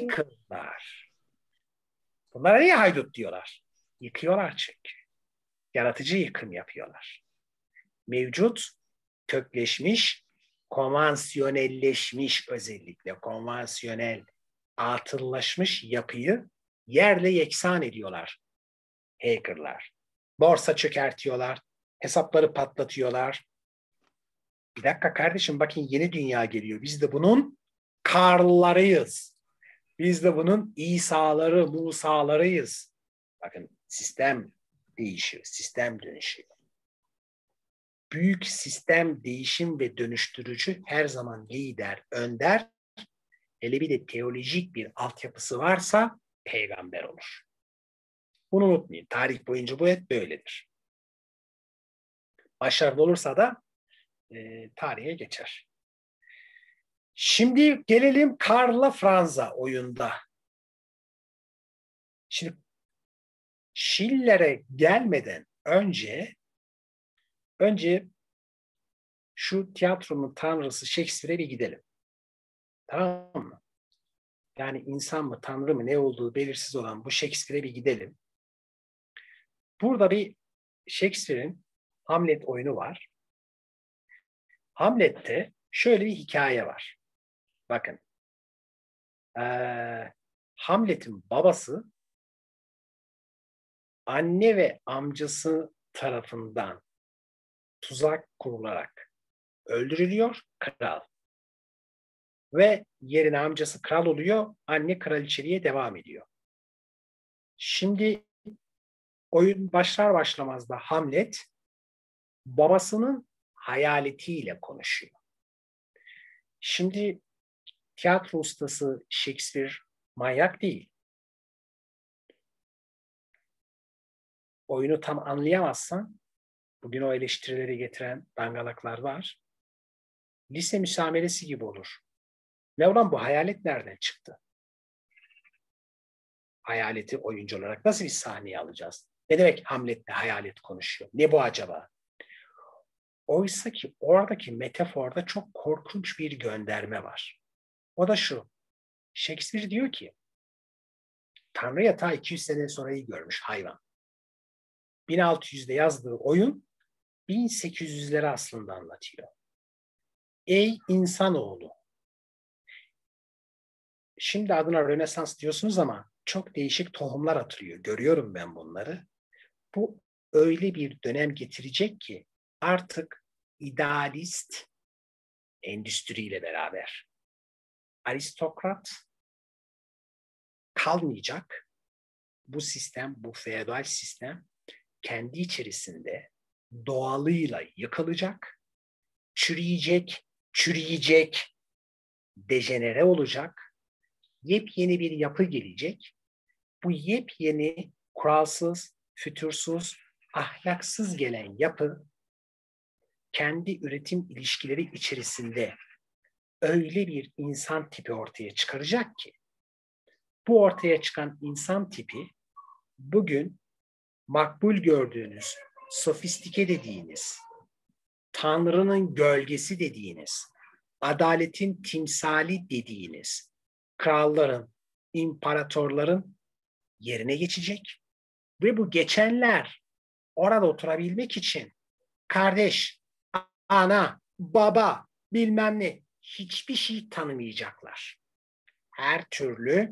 Hackerlar. Bunlara niye haydut diyorlar? Yıkıyorlar çünkü. yaratıcı yıkım yapıyorlar. Mevcut, kökleşmiş, konvansiyonelleşmiş, özellikle konvansiyonel, atıllaşmış yapıyı yerle yeksan ediyorlar hackerlar. Borsa çökertiyorlar, hesapları patlatıyorlar. Bir dakika kardeşim, bakın yeni dünya geliyor. Biz de bunun Karl'larıyız. Biz de bunun İsa'ları, Musa'larıyız. Bakın sistem değişiyor, sistem dönüşüyor. Büyük sistem değişim ve dönüştürücü her zaman lider, önder, hele bir de teolojik bir altyapısı varsa peygamber olur. Bunu unutmayın. Tarih boyunca bu hep böyledir. Başarılı olursa da tarihe geçer. Şimdi gelelim Karl'la Franz'a oyunda. Şimdi Schiller'e gelmeden önce şu tiyatronun tanrısı Shakespeare'e bir gidelim. Tamam mı? Yani insan mı, tanrı mı, ne olduğu belirsiz olan bu Shakespeare'e bir gidelim. Burada bir Shakespeare'in Hamlet oyunu var. Hamlet'te şöyle bir hikaye var. Bakın. Hamlet'in babası anne ve amcası tarafından tuzak kurularak öldürülüyor kral. Ve yerine amcası kral oluyor, anne kraliçeliğe devam ediyor. Şimdi oyun başlar başlamaz da Hamlet babasının hayaletiyle konuşuyor. Şimdi tiyatro ustası Shakespeare manyak değil. Oyunu tam anlayamazsan, bugün o eleştirileri getiren dangalaklar var, lise müsameresi gibi olur. Ne olan bu hayalet nereden çıktı? Hayaleti oyuncu olarak nasıl bir sahneye alacağız? Ne demek Hamlet'le hayalet konuşuyor? Ne bu acaba? Oysa ki oradaki metaforda çok korkunç bir gönderme var. O da şu. Shakespeare diyor ki Tanrı yatağı 200 sene sonrayı görmüş hayvan. 1600'de yazdığı oyun 1800'leri aslında anlatıyor. Ey insanoğlu. Şimdi adına Rönesans diyorsunuz ama çok değişik tohumlar atılıyor. Görüyorum ben bunları. Bu öyle bir dönem getirecek ki artık idealist endüstriyle beraber aristokrat kalmayacak. Bu sistem, bu feodal sistem kendi içerisinde doğalıyla yıkılacak, çürüyecek, dejenere olacak, yepyeni bir yapı gelecek. Bu yepyeni, kuralsız, fütursuz, ahlaksız gelen yapı kendi üretim ilişkileri içerisinde öyle bir insan tipi ortaya çıkaracak ki bu ortaya çıkan insan tipi bugün makbul gördüğünüz, sofistike dediğiniz, Tanrı'nın gölgesi dediğiniz, adaletin timsali dediğiniz kralların, imparatorların yerine geçecek. Ve bu geçenler orada oturabilmek için kardeş, ana, baba, bilmem ne hiçbir şey tanımayacaklar. Her türlü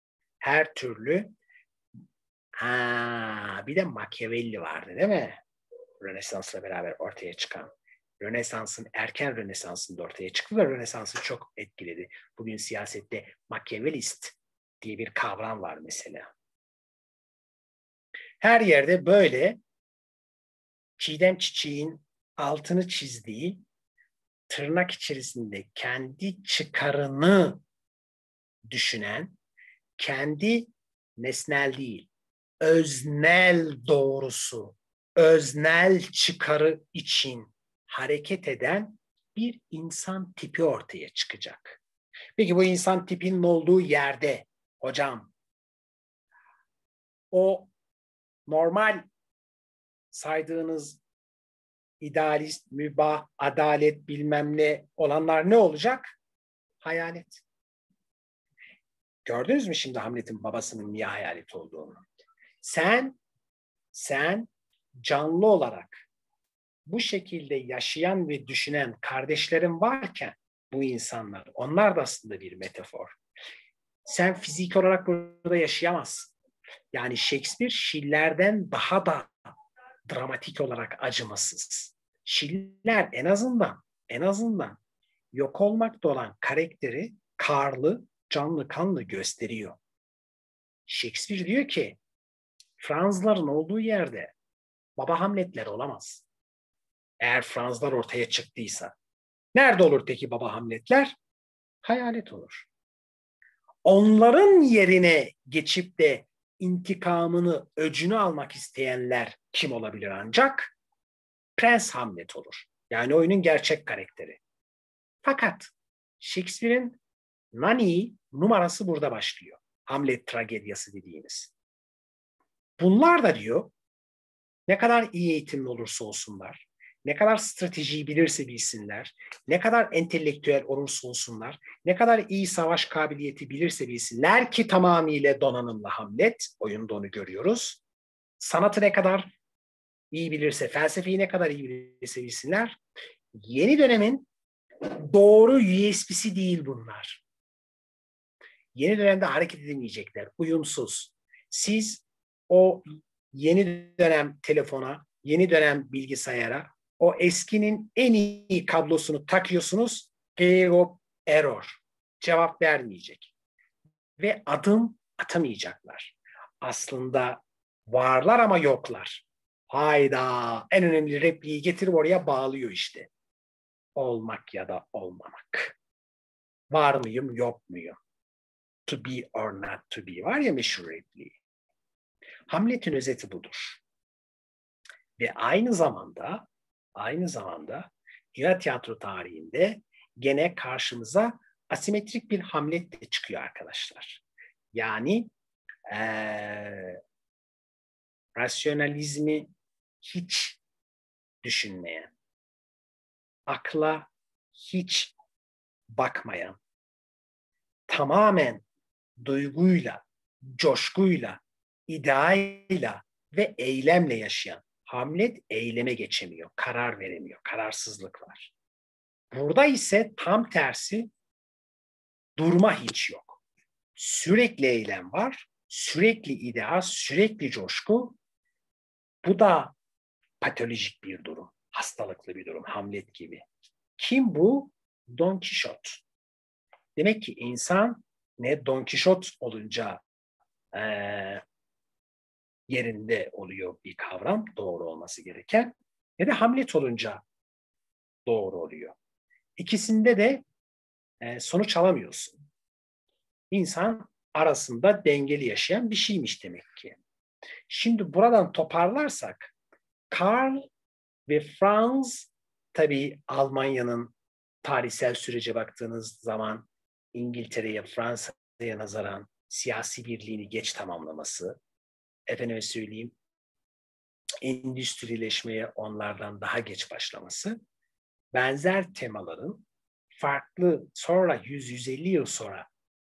bir de Machiavelli vardı değil mi? Rönesans'la beraber ortaya çıkan. Rönesans'ın erken Rönesans'ında ortaya çıktı ve Rönesans'ı çok etkiledi. Bugün siyasette Machiavellist diye bir kavram var mesela. Her yerde böyle çiğdem çiçeğin altını çizdiği, tırnak içerisinde kendi çıkarını düşünen, kendi nesnel değil, öznel doğrusu, öznel çıkarı için hareket eden bir insan tipi ortaya çıkacak. Peki bu insan tipinin olduğu yerde hocam o normal saydığınız idealist, mübah, adalet bilmem ne olanlar ne olacak? Hayalet. Gördünüz mü şimdi Hamlet'in babasının niye hayalet olduğunu? Sen canlı olarak bu şekilde yaşayan ve düşünen kardeşlerim varken bu insanlar, onlar da aslında bir metafor. Sen fizik olarak burada yaşayamazsın. Yani Shakespeare Schiller'den daha da dramatik olarak acımasız. Schiller en azından yok olmakta olan karakteri karlı, canlı kanlı gösteriyor. Shakespeare diyor ki Fransızların olduğu yerde baba Hamletler olamaz. Eğer Fransızlar ortaya çıktıysa. Nerede olur peki baba Hamletler? Hayalet olur. Onların yerine geçip de intikamını, öcünü almak isteyenler kim olabilir ancak? Prens Hamlet olur. Yani oyunun gerçek karakteri. Fakat Shakespeare'in Nani numarası burada başlıyor. Hamlet tragedyası dediğimiz. Bunlar da diyor, ne kadar iyi eğitimli olursa olsunlar, ne kadar stratejiyi bilirse bilsinler, ne kadar entelektüel olursa olsunlar, ne kadar iyi savaş kabiliyeti bilirse bilsinler ki tamamıyla donanımlı Hamlet, oyunda onu görüyoruz. Sanatı ne kadar iyi bilirse, felsefeyi ne kadar iyi bilirse bilsinler, yeni dönemin doğru USB'si değil bunlar. Yeni dönemde hareket edemeyecekler, uyumsuz. Siz o yeni dönem telefona, yeni dönem bilgisayara, o eskinin en iyi kablosunu takıyorsunuz, error, cevap vermeyecek. Ve adım atamayacaklar. Aslında varlar ama yoklar. Hayda, en önemli repliği getirip oraya bağlıyor işte. Olmak ya da olmamak. Var mıyım, yok muyum? To be or not to be var ya meşhur repliği. Hamlet'in özeti budur. Ve aynı zamanda dünya tiyatro tarihinde gene karşımıza asimetrik bir Hamlet de çıkıyor arkadaşlar. Yani rasyonalizmi hiç düşünmeyen, akla hiç bakmayan, tamamen duyguyla, coşkuyla, ideayla ve eylemle yaşayan Hamlet eyleme geçemiyor, karar veremiyor, kararsızlık var. Burada ise tam tersi durma hiç yok. Sürekli eylem var, sürekli idea, sürekli coşku. Bu da patolojik bir durum, hastalıklı bir durum Hamlet gibi. Kim bu? Don Quixote. Demek ki insan ne Don Quixote olunca yerinde oluyor bir kavram, doğru olması gereken, ne de Hamlet olunca doğru oluyor. İkisinde de sonuç alamıyorsun. İnsan arasında dengeli yaşayan bir şeymiş demek ki. Şimdi buradan toparlarsak, Karl ve Franz, tabii Almanya'nın tarihsel sürece baktığınız zaman İngiltere'ye, Fransa'ya nazaran siyasi birliğini geç tamamlaması, efendime söyleyeyim, endüstrileşmeye onlardan daha geç başlaması, benzer temaların farklı sonra 100-150 yıl sonra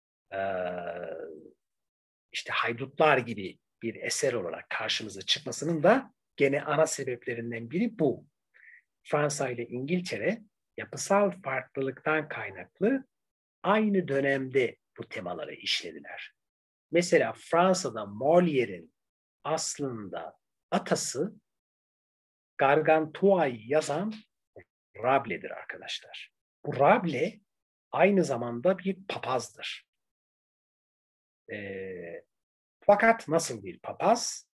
işte Haydutlar gibi bir eser olarak karşımıza çıkmasının da gene ana sebeplerinden biri bu. Fransa ile İngiltere yapısal farklılıktan kaynaklı aynı dönemde bu temaları işlediler. Mesela Fransa'da Molière'in aslında atası Gargantua'yı yazan Rabelaise'dir arkadaşlar. Bu Rabelais aynı zamanda bir papazdır. Fakat nasıl bir papaz?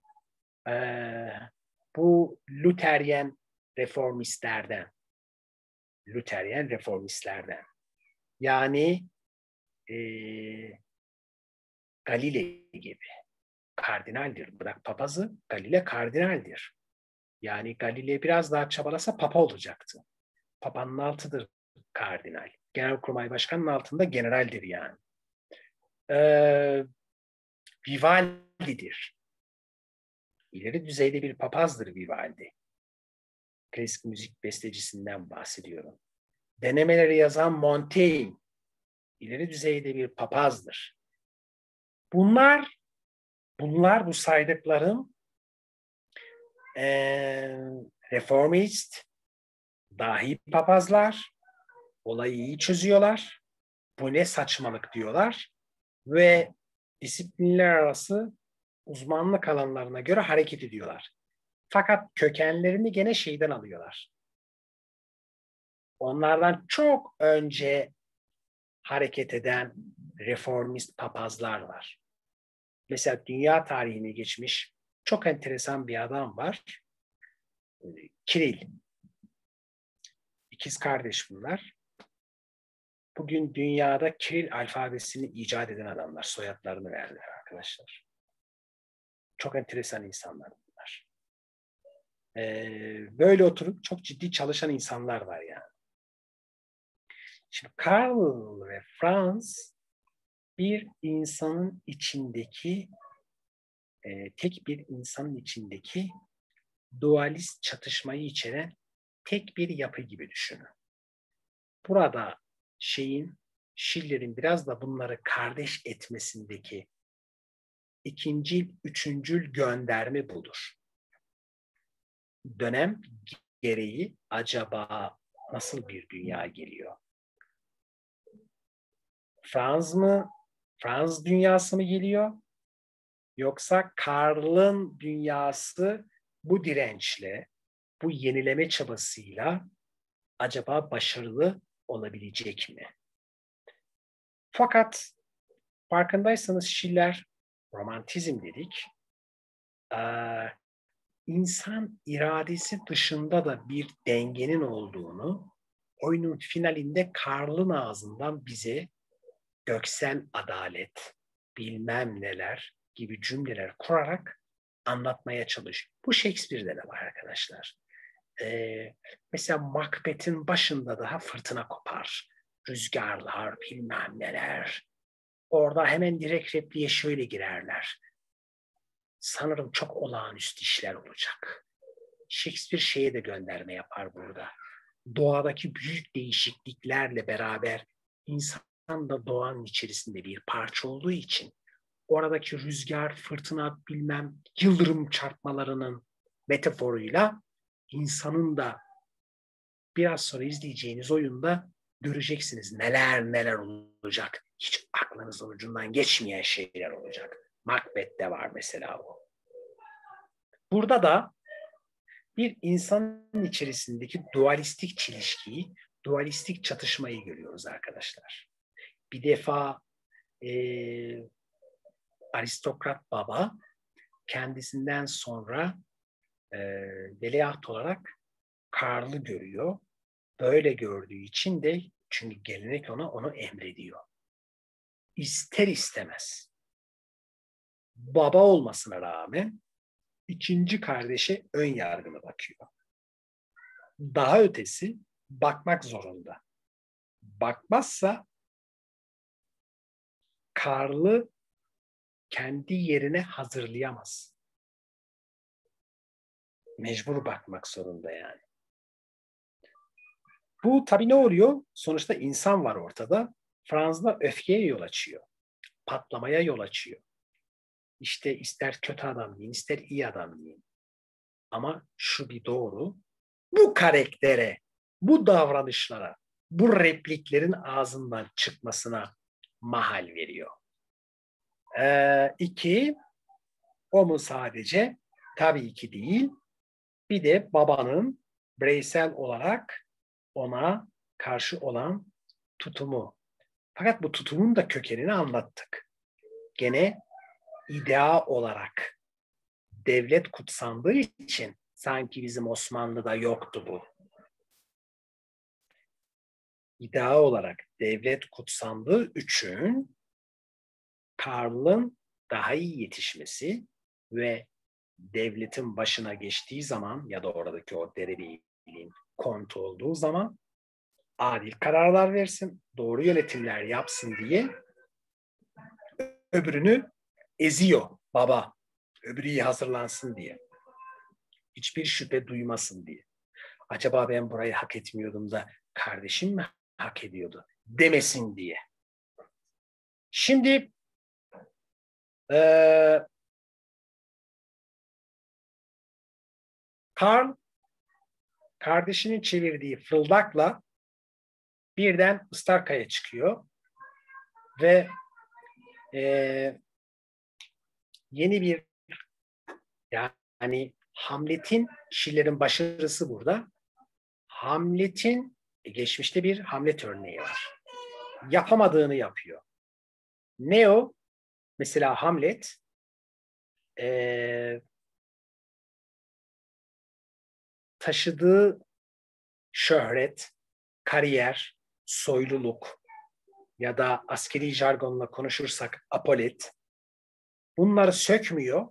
Bu Luteryen reformistlerden. Yani Galilei gibi. Kardinaldir. Bırak papazı, Galilei kardinaldir. Yani Galilei biraz daha çabalasa papa olacaktı. Papanın altıdır kardinal. Genelkurmay Başkanı'nın altında generaldir yani. Vivaldi'dir. İleri düzeyde bir papazdır Vivaldi. Klasik müzik bestecisinden bahsediyorum. Denemeleri yazan Montaigne ileri düzeyde bir papazdır. Bunlar bu saydıklarım reformist, dahi papazlar olayı iyi çözüyorlar. Bu ne saçmalık diyorlar ve disiplinler arası uzmanlık alanlarına göre hareket ediyorlar. Fakat kökenlerini gene şeyden alıyorlar. Onlardan çok önce hareket eden reformist papazlar var. Mesela dünya tarihine geçmiş çok enteresan bir adam var. Kiril. İkiz kardeş bunlar. Bugün dünyada Kiril alfabesini icat eden adamlar. Soyadlarını verdiler arkadaşlar. Çok enteresan insanlar bunlar. Böyle oturup çok ciddi çalışan insanlar var yani. Şimdi Karl ve Franz bir insanın içindeki tek bir insanın içindeki dualist çatışmayı içeren tek bir yapı gibi düşünün. Burada Schiller'in biraz da bunları kardeş etmesindeki ikincil, üçüncül gönderme budur. Dönem gereği acaba nasıl bir dünya geliyor? Franz dünyası mı geliyor? Yoksa Karl'ın dünyası bu dirençle, bu yenileme çabasıyla acaba başarılı olabilecek mi? Fakat farkındaysanız Schiller romantizm dedik. İnsan iradesi dışında da bir dengenin olduğunu oyunun finalinde Karl'ın ağzından bize göksel adalet, bilmem neler gibi cümleler kurarak anlatmaya çalışıyor. Bu Shakespeare'de de var arkadaşlar. Mesela Macbeth'in başında daha fırtına kopar. Rüzgarlar, bilmem neler. Orada hemen direkt repliğe şöyle girerler. Sanırım çok olağanüstü işler olacak. Shakespeare şeye de gönderme yapar burada. Doğadaki büyük değişikliklerle beraber insan da doğanın içerisinde bir parça olduğu için oradaki rüzgar, fırtına, bilmem yıldırım çarpmalarının metaforuyla insanın da biraz sonra izleyeceğiniz oyunda göreceksiniz neler neler olacak. Hiç aklınızın ucundan geçmeyen şeyler olacak. Macbeth'te var mesela o. Burada da bir insanın içerisindeki dualistik çelişkiyi, dualistik çatışmayı görüyoruz arkadaşlar. Bir defa aristokrat baba kendisinden sonra veliaht olarak Karl'ı görüyor. Böyle gördüğü için de çünkü gelenek onu emrediyor. İster istemez baba olmasına rağmen ikinci kardeşe ön yargılı bakıyor. Daha ötesi bakmak zorunda. Bakmazsa Karl'ı kendi yerine hazırlayamaz. Mecbur bakmak zorunda yani. Bu tabii ne oluyor? Sonuçta insan var ortada. Franz'da öfkeye yol açıyor. Patlamaya yol açıyor. İşte ister kötü adam deyin, ister iyi adam deyin. Ama şu bir doğru. Bu karaktere, bu davranışlara, bu repliklerin ağzından çıkmasına mahal veriyor. 2, o mu sadece? Tabii ki değil. Bir de babanın bireysel olarak ona karşı olan tutumu. Fakat bu tutumun da kökenini anlattık. Gene idea olarak devlet kutsandığı için sanki bizim Osmanlı'da yoktu bu. İdea olarak devlet kutsandığı için Karl'ın daha iyi yetişmesi ve devletin başına geçtiği zaman ya da oradaki o derebeyliğin kontu olduğu zaman adil kararlar versin, doğru yönetimler yapsın diye öbürünü eziyor baba. Öbürü iyi hazırlansın diye. Hiçbir şüphe duymasın diye. Acaba ben burayı hak etmiyordum da kardeşim mi hak ediyordu demesin diye. Şimdi Karl kardeşinin çevirdiği fırıldakla birden Istarkaya çıkıyor ve yeni bir, yani Hamlet'in, Schiller'in başarısı burada. Hamlet'in geçmişte bir Hamlet örneği var. Yapamadığını yapıyor. Ne o? Mesela Hamlet taşıdığı şöhret, kariyer, soyluluk ya da askeri jargonla konuşursak apolet, bunları sökmüyor.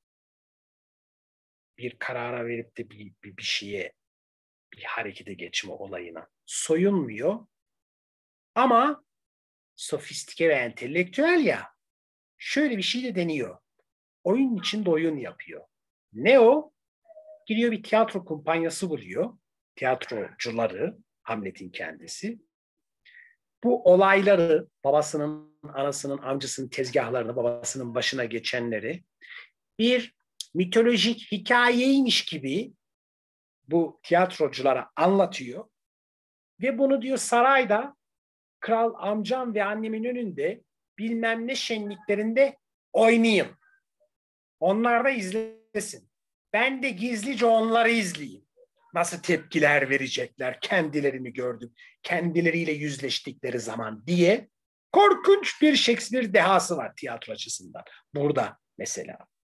Bir karara verip de bir şeye, bir harekete geçme olayına soyunmuyor. Ama sofistike ve entelektüel ya, şöyle bir şey de deniyor. Oyun içinde oyun yapıyor. Ne o? Gidiyor bir tiyatro kumpanyası buluyor. Tiyatrocuları, Hamlet'in kendisi. Bu olayları, babasının, anasının, amcasının tezgahlarını, babasının başına geçenleri bir mitolojik hikayeymiş gibi bu tiyatroculara anlatıyor. Ve bunu diyor sarayda, kral amcam ve annemin önünde bilmem ne şenliklerinde oynayayım. Onlar da izlesin. Ben de gizlice onları izleyeyim. Nasıl tepkiler verecekler, kendilerini gördüm, kendileriyle yüzleştikleri zaman diye korkunç bir Shakespeare dehası var tiyatro açısından. Burada mesela.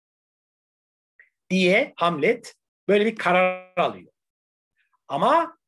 Diye Hamlet böyle bir karar alıyor. Ama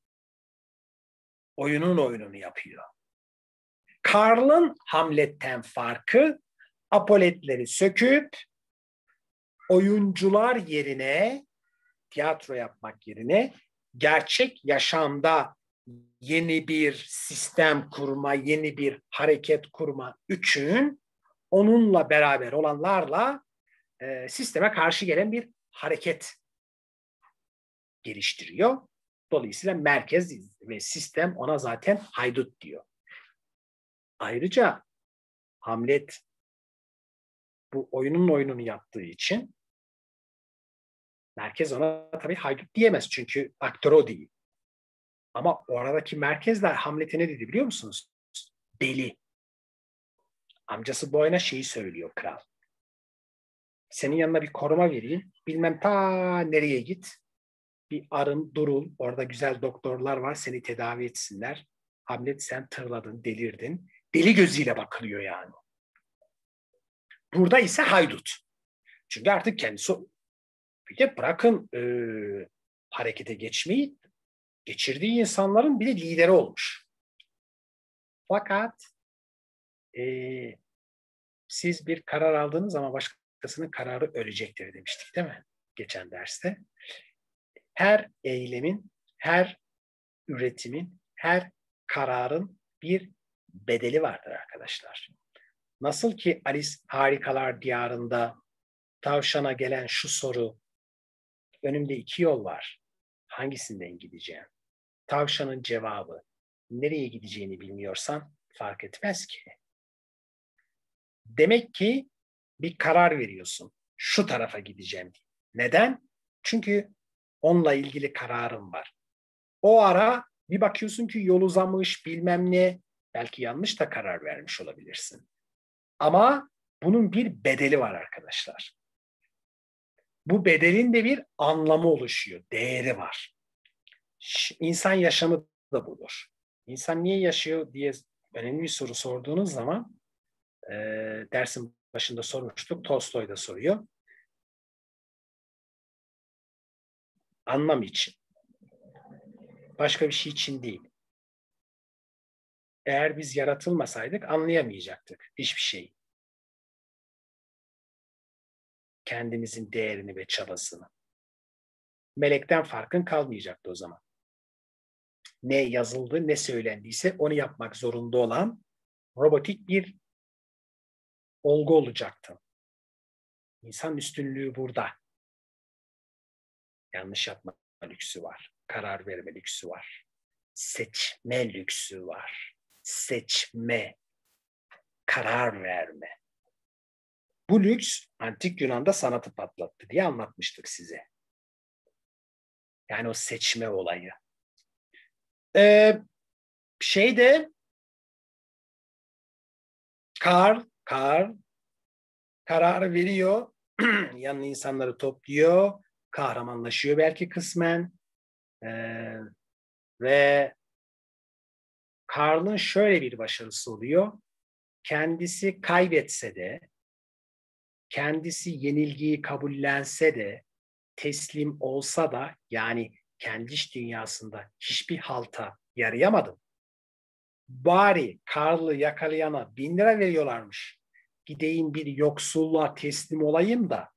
oyununu yapıyor. Karl'ın Hamlet'ten farkı, apoletleri söküp oyuncular yerine, tiyatro yapmak yerine gerçek yaşamda yeni bir sistem kurma, yeni bir hareket kurma için onunla beraber olanlarla sisteme karşı gelen bir hareket geliştiriyor. Dolayısıyla merkez ve sistem ona zaten haydut diyor. Ayrıca Hamlet bu oyununu yaptığı için merkez ona tabii haydut diyemez. Çünkü aktör o değil. Ama oradaki merkezler Hamlet'e ne dedi biliyor musunuz? Deli. Amcası boyuna şeyi söylüyor kral. Senin yanına bir koruma vereyim. Bilmem ta nereye git. Bir arın, durul. Orada güzel doktorlar var. Seni tedavi etsinler. Hamlet sen tırladın, delirdin. Deli gözüyle bakılıyor yani. Burada ise haydut. Çünkü artık kendisi, bir de bırakın harekete geçmeyi, geçirdiği insanların bir de lideri olmuş. Fakat siz bir karar aldınız ama başkasının kararı ölecektir demiştik değil mi? Geçen derste. Her eylemin, her üretimin, her kararın bir bedeli vardır arkadaşlar. Nasıl ki Alice Harikalar Diyarı'nda tavşana gelen şu soru, önümde 2 yol var. Hangisinden gideceğim? Tavşanın cevabı, nereye gideceğini bilmiyorsan fark etmez ki. Demek ki bir karar veriyorsun. Şu tarafa gideceğim diye. Neden? Çünkü onunla ilgili kararım var. O ara bir bakıyorsun ki yol uzamış, bilmem ne, belki yanlış da karar vermiş olabilirsin. Ama bunun bir bedeli var arkadaşlar. Bu bedelin de bir anlamı oluşuyor, değeri var. İnsan yaşamı da budur. İnsan niye yaşıyor diye önemli bir soru sorduğunuz zaman, dersin başında sormuştuk, Tolstoy da soruyor. Anlam için. Başka bir şey için değil. Eğer biz yaratılmasaydık anlayamayacaktık hiçbir şeyi. Kendimizin değerini ve çabasını. Melekten farkın kalmayacaktı o zaman. Ne yazıldı, ne söylendiyse onu yapmak zorunda olan robotik bir olgu olacaktı. İnsan üstünlüğü burada. Yanlış yapma lüksü var. Karar verme lüksü var. Seçme lüksü var. Seçme, karar verme. Bu lüks Antik Yunan'da sanatı patlattı diye anlatmıştık size. Yani o seçme olayı. Karl karar veriyor. Yanına insanları topluyor. Kahramanlaşıyor belki kısmen. Ve Karl'ın şöyle bir başarısı oluyor. Kendisi kaybetse de, kendisi yenilgiyi kabullense de, teslim olsa da, yani kendi iç dünyasında hiçbir halta yarayamadım. Bari Karl'ı yakalayana 1000 lira veriyorlarmış. Gideyim bir yoksulluğa teslim olayım da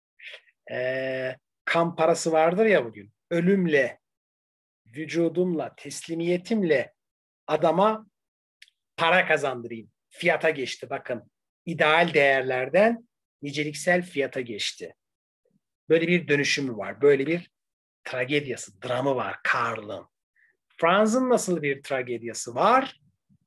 kan parası vardır ya bugün. Ölümle, vücudumla, teslimiyetimle adama para kazandırayım. Fiyata geçti bakın. İdeal değerlerden niceliksel fiyata geçti. Böyle bir dönüşümü var. Böyle bir tragedyası, dramı var Karl'ın. Franz'ın nasıl bir tragedyası var?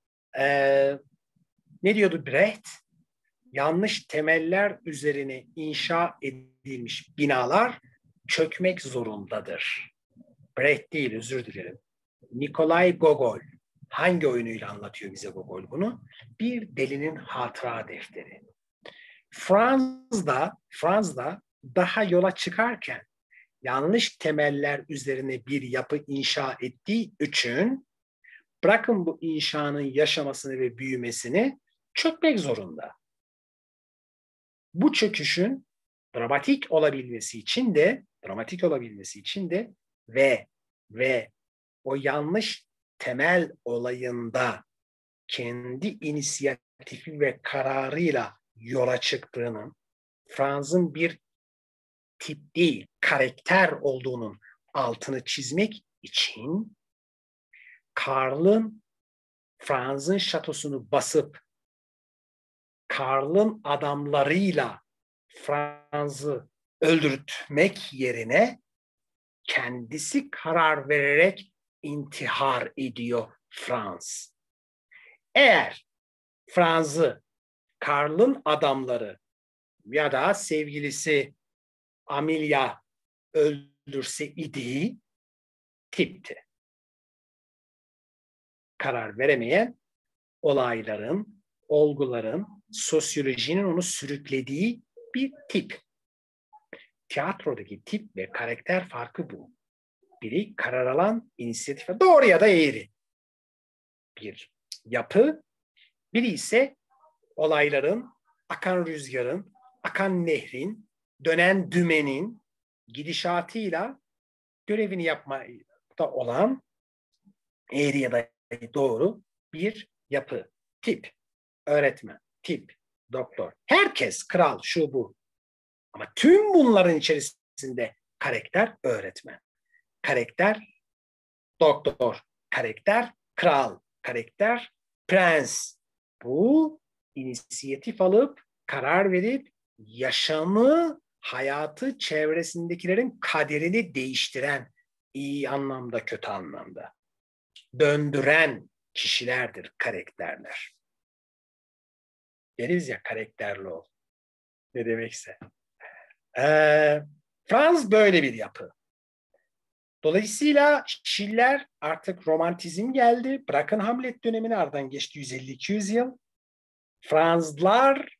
Ne diyordu Brecht? Yanlış temeller üzerine inşa edilmiş binalar çökmek zorundadır. Brecht değil, özür dilerim. Nikolay Gogol. Hangi oyunuyla anlatıyor bize Gogol bunu? Bir delinin hatıra defteri. Franz da daha yola çıkarken yanlış temeller üzerine bir yapı inşa ettiği için bırakın bu inşanın yaşamasını ve büyümesini, çökmek zorunda. Bu çöküşün dramatik olabilmesi için de ve o yanlış temel olayında kendi inisiyatifi ve kararıyla yola çıktığının, Franz'ın bir tip değil, karakter olduğunun altını çizmek için Karl'ın Franz'ın şatosunu basıp Karl'ın adamlarıyla Franz'ı öldürtmek yerine kendisi karar vererek intihar ediyor Franz. Eğer Franz'ı Karl'ın adamları ya da sevgilisi Amelia öldürse idi, tipti. Karar veremeyen, olayların, olguların, sosyolojinin onu sürüklediği bir tip. Tiyatrodaki tip ve karakter farkı bu. Biri karar alan, inisiyatife doğru ya da eğri bir yapı. Biri ise olayların, akan rüzgarın, akan nehrin, dönen dümenin gidişatıyla görevini yapmakta olan eğri ya da doğru bir yapı. Tip, öğretmen, tip, doktor. Herkes kral, şu bu. Ama tüm bunların içerisinde karakter öğretmen, karakter doktor, karakter kral, karakter prens. Bu inisiyatif alıp, karar verip, yaşamı, hayatı, çevresindekilerin kaderini değiştiren, iyi anlamda, kötü anlamda döndüren kişilerdir karakterler. Deriz ya, karakterli ol. Ne demekse. Franz böyle bir yapı. Dolayısıyla Schiller, artık romantizm geldi. Bırakın Hamlet dönemini, ardından geçti 150-200 yıl. Franzlar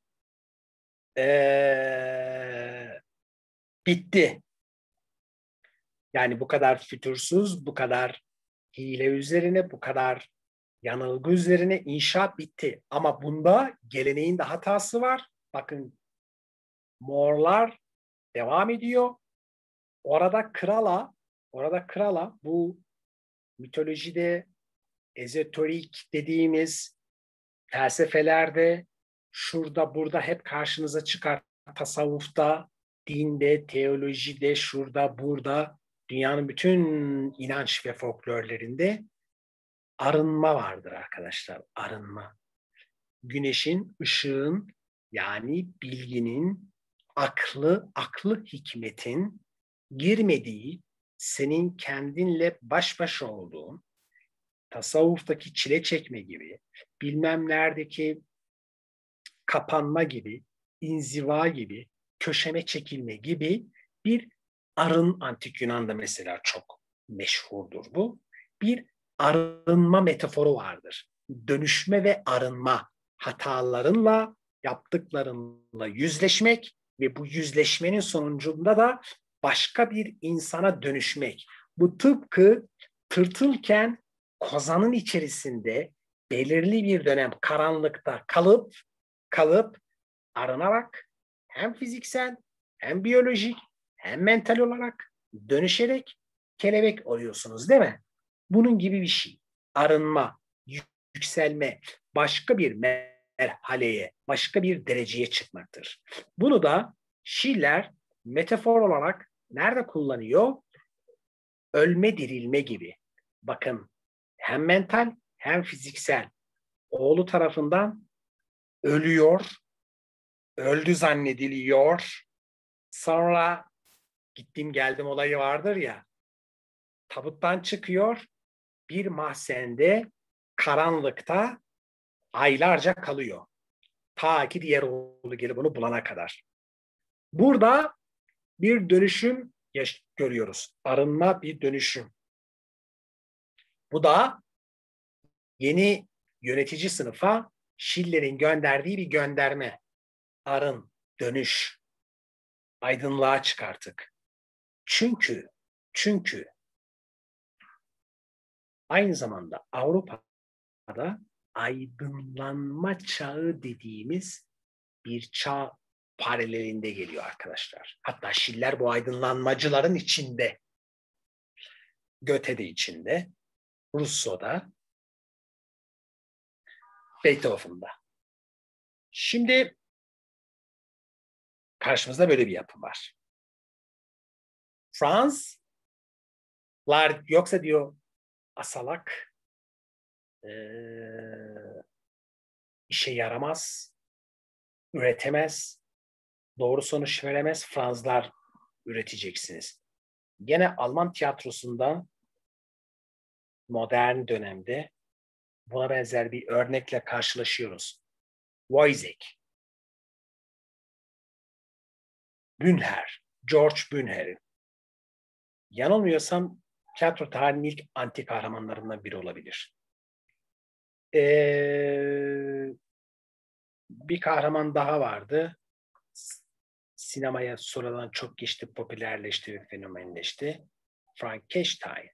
bitti. Yani bu kadar fütursuz, bu kadar hile üzerine, bu kadar yanılgı üzerine inşaat bitti. Ama bunda geleneğin de hatası var. Bakın, Morlar devam ediyor. Orada krala bu mitolojide, ezoterik dediğimiz felsefelerde, şurada burada hep karşınıza çıkar. Tasavvufta, dinde, teolojide, şurada burada, dünyanın bütün inanç ve folklorlarında arınma vardır arkadaşlar. Arınma. Güneşin, ışığın, yani bilginin, aklı hikmetin girmediği, senin kendinle baş başa olduğun, tasavvuftaki çile çekme gibi, bilmem neredeki kapanma gibi, inziva gibi, köşeme çekilme gibi bir Arın, Antik Yunan'da mesela çok meşhurdur bu. Bir arınma metaforu vardır. Dönüşme ve arınma, hatalarınla, yaptıklarınla yüzleşmek ve bu yüzleşmenin sonucunda da başka bir insana dönüşmek. Bu tıpkı tırtılken kozanın içerisinde belirli bir dönem karanlıkta kalıp arınarak hem fiziksel hem biyolojik hem mental olarak dönüşerek kelebek oluyorsunuz, değil mi? Bunun gibi bir şey. Arınma, yükselme, başka bir merhaleye, başka bir dereceye çıkmaktır. Bunu da Schiller metafor olarak nerede kullanıyor? Ölme dirilme gibi. Bakın, hem mental hem fiziksel. Oğlu tarafından ölüyor, öldü zannediliyor. Sonra gittim geldim olayı vardır ya, tabuttan çıkıyor, bir mahzende karanlıkta aylarca kalıyor. Ta ki diğer oğlu gelip onu bulana kadar. Burada bir dönüşüm görüyoruz. Arınma bir dönüşüm. Bu da yeni yönetici sınıfa Schiller'in gönderdiği bir gönderme. Arın, dönüş, aydınlığa çık artık. Çünkü aynı zamanda Avrupa'da aydınlanma çağı dediğimiz bir çağ paralelinde geliyor arkadaşlar. Hatta Schiller bu aydınlanmacıların içinde. Goethe'de içinde, Rousseau'da, Beethoven'da. Şimdi karşımızda böyle bir yapı var. Fransızlar yoksa diyor asalak, işe yaramaz, üretemez, doğru sonuç veremez, Fransızlar üreteceksiniz. Gene Alman tiyatrosunda modern dönemde buna benzer bir örnekle karşılaşıyoruz. Wojciech, Bünher, George Bünher'in. Yanılmıyorsam tiyatro tarihinin ilk anti kahramanlarından biri olabilir. Bir kahraman daha vardı. Sinemaya sonradan çok geçti, popülerleşti ve fenomenleşti. Frankenstein.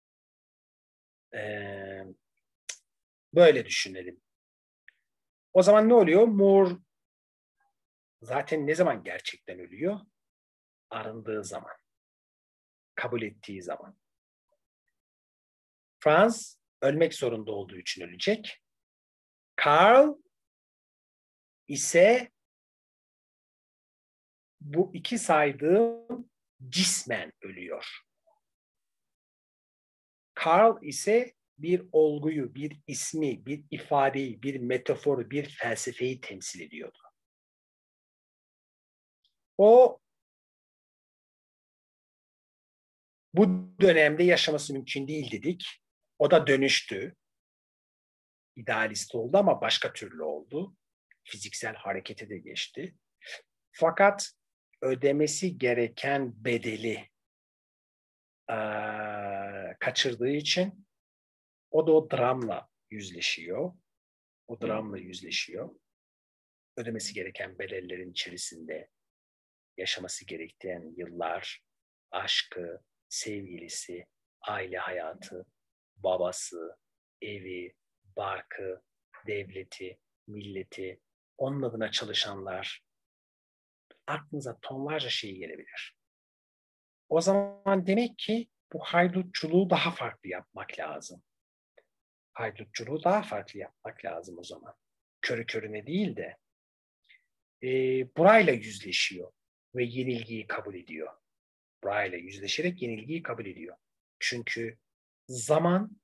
Böyle düşünelim. O zaman ne oluyor? Moore zaten ne zaman gerçekten ölüyor? Arındığı zaman. Kabul ettiği zaman. Franz ölmek zorunda olduğu için ölecek. Karl ise bu iki saydığım cismen ölüyor. Karl ise bir olguyu, bir ismi, bir ifadeyi, bir metaforu, bir felsefeyi temsil ediyordu. O bu dönemde yaşaması mümkün değil dedik. O da dönüştü. İdealist oldu ama başka türlü oldu. Fiziksel harekete de geçti. Fakat ödemesi gereken bedeli kaçırdığı için o da o dramla yüzleşiyor. Ödemesi gereken bedellerin içerisinde yaşaması gereken yıllar, aşkı, sevgilisi, aile hayatı, babası, evi, barkı, devleti, milleti, onun adına çalışanlar, aklınıza tonlarca şey gelebilir. O zaman demek ki bu haydutçuluğu daha farklı yapmak lazım. Haydutçuluğu daha farklı yapmak lazım o zaman. Körü körüne değil de burayla yüzleşiyor ve yenilgiyi kabul ediyor. Burayla yüzleşerek yenilgiyi kabul ediyor. Çünkü zaman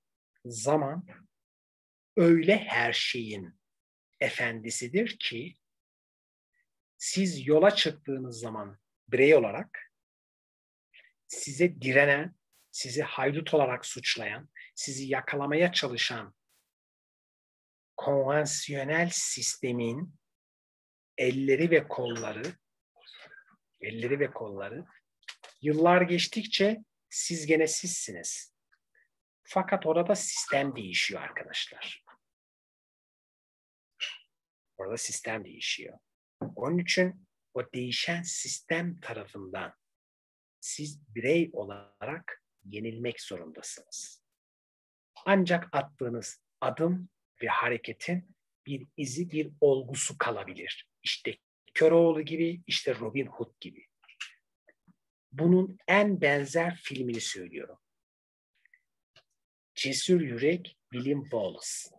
öyle her şeyin efendisidir ki siz yola çıktığınız zaman birey olarak size direnen, sizi haydut olarak suçlayan, sizi yakalamaya çalışan konvansiyonel sistemin elleri ve kolları Yıllar geçtikçe siz gene sizsiniz. Fakat orada sistem değişiyor arkadaşlar. Orada sistem değişiyor. Onun için o değişen sistem tarafından siz birey olarak yenilmek zorundasınız. Ancak attığınız adım ve hareketin bir izi, bir olgusu kalabilir. İşte Köroğlu gibi, işte Robin Hood gibi. Bunun en benzer filmini söylüyorum. Cesur Yürek, William Wallace.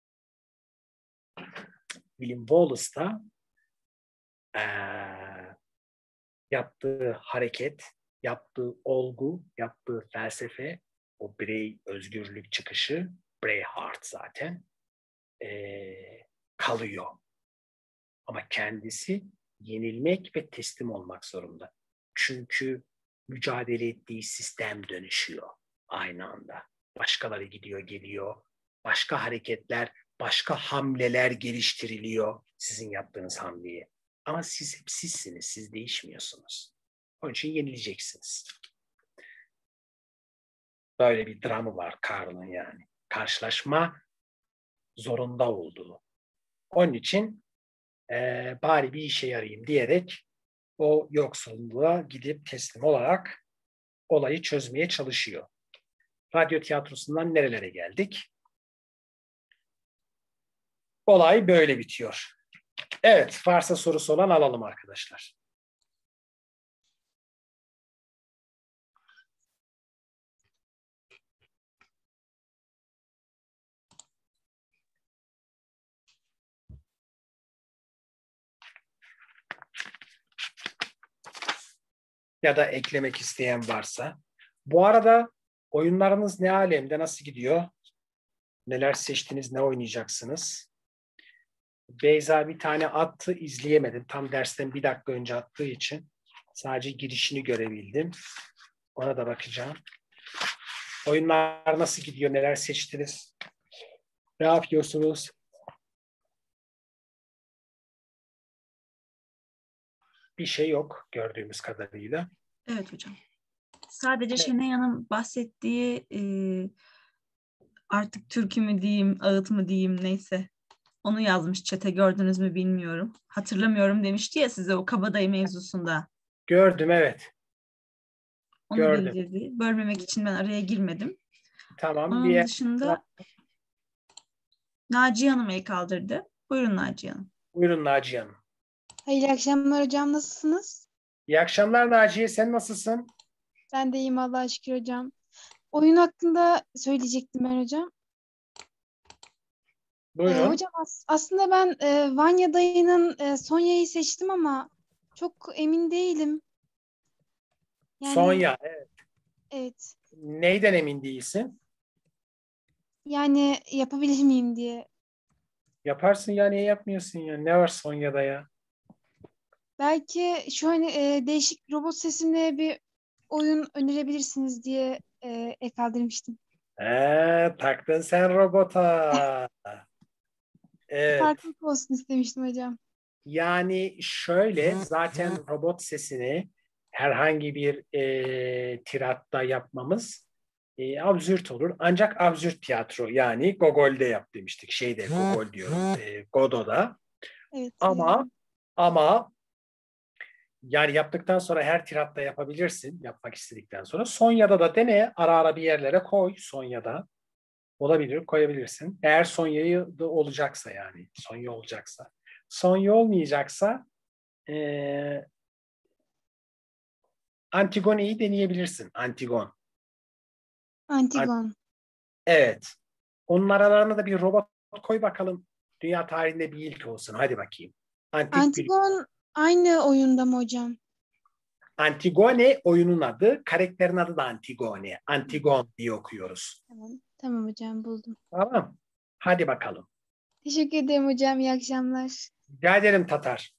William Wallace da yaptığı hareket, yaptığı olgu, yaptığı felsefe, o birey özgürlük çıkışı, Braveheart zaten kalıyor. Ama kendisi yenilmek ve teslim olmak zorunda. Çünkü mücadele ettiği sistem dönüşüyor aynı anda. Başkaları gidiyor, geliyor. Başka hareketler, başka hamleler geliştiriliyor sizin yaptığınız hamleye. Ama siz hep sizsiniz, siz değişmiyorsunuz. Onun için yenileceksiniz. Böyle bir dramı var Karl'ın yani. Karşılaşma zorunda olduğu. Onun için bari bir işe yarayayım diyerek o yoksulluğa gidip teslim olarak olayı çözmeye çalışıyor. Radyo tiyatrosundan nerelere geldik? Olay böyle bitiyor. Evet, varsa sorusu olan alalım arkadaşlar. Ya da eklemek isteyen varsa. Bu arada oyunlarınız ne alemde, nasıl gidiyor? Neler seçtiniz, ne oynayacaksınız? Beyza bir tane attı, izleyemedim. Tam dersten 1 dakika önce attığı için sadece girişini görebildim. Ona da bakacağım. Oyunlar nasıl gidiyor, neler seçtiniz? Ne yapıyorsunuz? Bir şey yok gördüğümüz kadarıyla. Evet hocam. Sadece Şenay Hanım bahsettiği artık türkü mü diyeyim, ağıt mı diyeyim neyse. Onu yazmış chat'e, gördünüz mü bilmiyorum. Hatırlamıyorum demişti ya size o kabadayı mevzusunda. Gördüm, evet. Onu Gördüm. bildirdi. Bölmemek için ben araya girmedim. Tamam. Onun dışında Naciye Hanım el kaldırdı. Buyurun Naciye Hanım. Buyurun Naciye Hanım. Hayırlı akşamlar hocam, nasılsınız? İyi akşamlar Naciye, sen nasılsın? Ben de iyiyim Allah'a şükür hocam. Oyun hakkında söyleyecektim ben hocam. Buyurun. Hocam aslında ben Vanya dayının Sonya'yı seçtim ama çok emin değilim. Yani, Sonya, evet. Evet. Neyden emin değilsin? Yani yapabilir miyim diye. Yaparsın ya, niye yapmıyorsun ya? Ne var Sonya'da ya? Belki şu an değişik robot sesimle bir oyun önerebilirsiniz diye kaldırmıştım. Taktın sen robota. Evet. Farklılık olsun istemiştim hocam. Yani şöyle, zaten robot sesini herhangi bir tiratta yapmamız absürt olur. Ancak absürt tiyatro, yani Gogol'de yap demiştik. Gogol diyoruz. Godot'da. Evet. Ama yani yaptıktan sonra her tiratta yapabilirsin. Yapmak istedikten sonra. Sonya'da da dene. Ara ara bir yerlere koy. Sonya'da. Olabilir. Koyabilirsin. Eğer Sonya'yı da olacaksa yani. Sonya olacaksa. Sonya olmayacaksa Antigone'yi deneyebilirsin. Antigon. Evet. Onun aralarına da bir robot koy bakalım. Dünya tarihinde bir ilk olsun. Hadi bakayım. Antigon aynı oyunda mı hocam? Antigone oyunun adı. Karakterin adı da Antigone. Antigon diye okuyoruz. Tamam hocam, buldum. Tamam. Hadi bakalım. Teşekkür ederim hocam. İyi akşamlar. Rica ederim Tatar.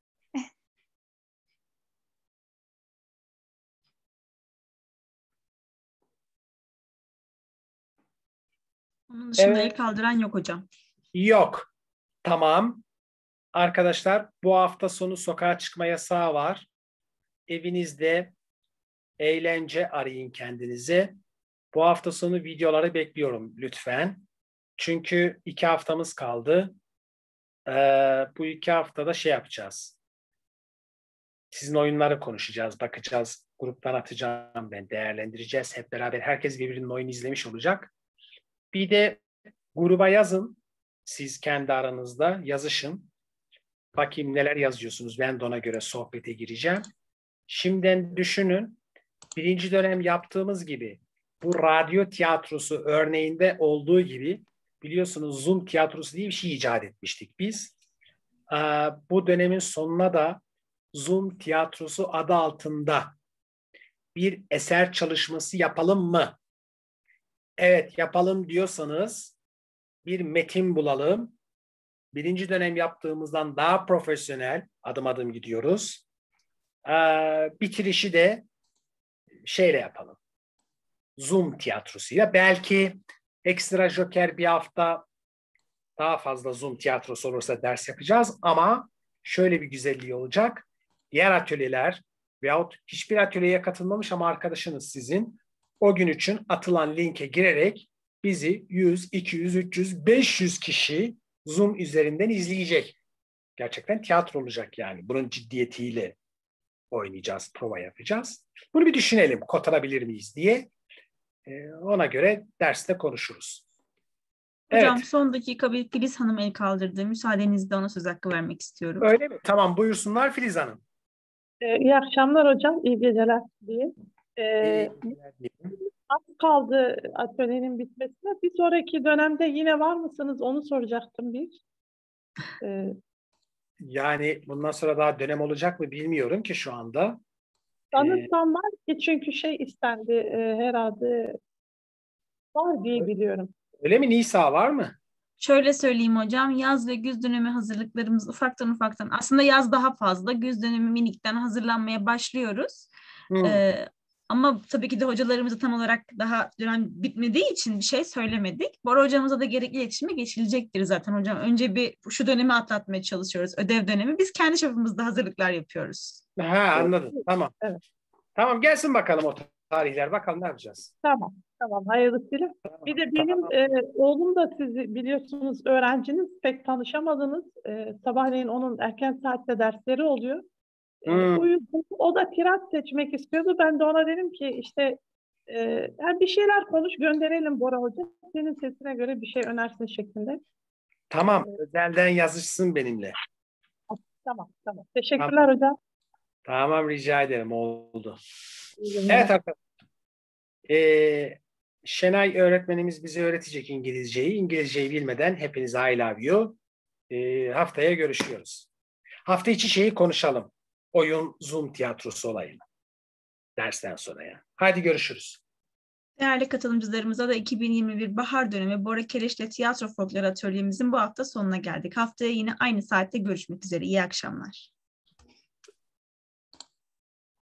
Onun dışında Evet. el kaldıran yok hocam. Yok. Tamam. Arkadaşlar, bu hafta sonu sokağa çıkma yasağı var. Evinizde eğlence arayın kendinize. Bu hafta sonu videoları bekliyorum lütfen. Çünkü 2 haftamız kaldı. Bu 2 haftada şey yapacağız. Sizin oyunları konuşacağız, bakacağız. Gruptan atacağım ben, değerlendireceğiz. Hep beraber herkes birbirinin oyunu izlemiş olacak. Bir de gruba yazın. Siz kendi aranızda yazışın. Bakayım neler yazıyorsunuz. Ben de ona göre sohbete gireceğim. Şimdiden düşünün. 1. dönem yaptığımız gibi bu radyo tiyatrosu örneğinde olduğu gibi biliyorsunuz Zoom tiyatrosu diye bir şey icat etmiştik biz. Bu dönemin sonuna da Zoom tiyatrosu adı altında bir eser çalışması yapalım mı? Evet, yapalım diyorsanız bir metin bulalım. 1. dönem yaptığımızdan daha profesyonel adım adım gidiyoruz. Bitirişi de şeyle yapalım. Zoom tiyatrosuyla. Belki ekstra joker bir hafta daha fazla Zoom tiyatrosu olursa ders yapacağız ama şöyle bir güzelliği olacak. Diğer atölyeler veyahut hiçbir atölyeye katılmamış ama arkadaşınız sizin o gün için atılan linke girerek bizi 100, 200, 300, 500 kişi Zoom üzerinden izleyecek. Gerçekten tiyatro olacak yani. Bunun ciddiyetiyle oynayacağız, prova yapacağız. Bunu bir düşünelim, kotarabilir miyiz diye. Ona göre derste konuşuruz. Hocam Evet. son dakika bir Filiz Hanım el kaldırdı. Müsaadenizle ona söz hakkı vermek istiyorum. Öyle mi? Tamam, buyursunlar Filiz Hanım. İyi akşamlar hocam, iyi geceler diyeyim. Az kaldı atölyenin bitmesine. Bir sonraki dönemde yine var mısınız? Onu soracaktım bir. Yani bundan sonra daha dönem olacak mı bilmiyorum ki şu anda. Sanırsam var ki çünkü şey istendi herhalde var diye biliyorum. Öyle mi? Nisa var mı? Şöyle söyleyeyim hocam, yaz ve güz dönemi hazırlıklarımız ufaktan aslında yaz daha fazla, güz dönemi minikten hazırlanmaya başlıyoruz. Ama tabii ki de hocalarımıza tam olarak daha dönem bitmediği için bir şey söylemedik. Bora hocamıza da gerekli iletişime geçilecektir zaten hocam. Önce bir şu dönemi atlatmaya çalışıyoruz, ödev dönemi. Biz kendi çapımızda hazırlıklar yapıyoruz. Anladım. Tamam. Evet. Tamam, gelsin bakalım o tarihler. Bakalım ne yapacağız. Tamam, hayırlısıyla. Tamam. Bir de benim oğlum da sizi biliyorsunuz öğrenciniz, pek tanışamadınız. Sabahleyin onun erken saatte dersleri oluyor. O da tirat seçmek istiyordu. Ben de ona dedim ki işte yani bir şeyler konuş gönderelim Bora Hoca. Senin sesine göre bir şey önersin şeklinde. Tamam. Özelden yazışsın benimle. Tamam. Teşekkürler hocam. Tamam, rica ederim. Oldu. İyi günler. Evet arkadaşlar. Şenay öğretmenimiz bize öğretecek İngilizceyi. İngilizceyi bilmeden hepinize I love you. Haftaya görüşüyoruz. Hafta içi şeyi konuşalım. Oyun Zoom tiyatrosu olayını. Dersten sonra ya. Hadi görüşürüz. Değerli katılımcılarımıza da 2021 bahar dönemi Bora Keleş'le Tiyatro Folkloru Atölyemizin bu hafta sonuna geldik. Haftaya yine aynı saatte görüşmek üzere. İyi akşamlar.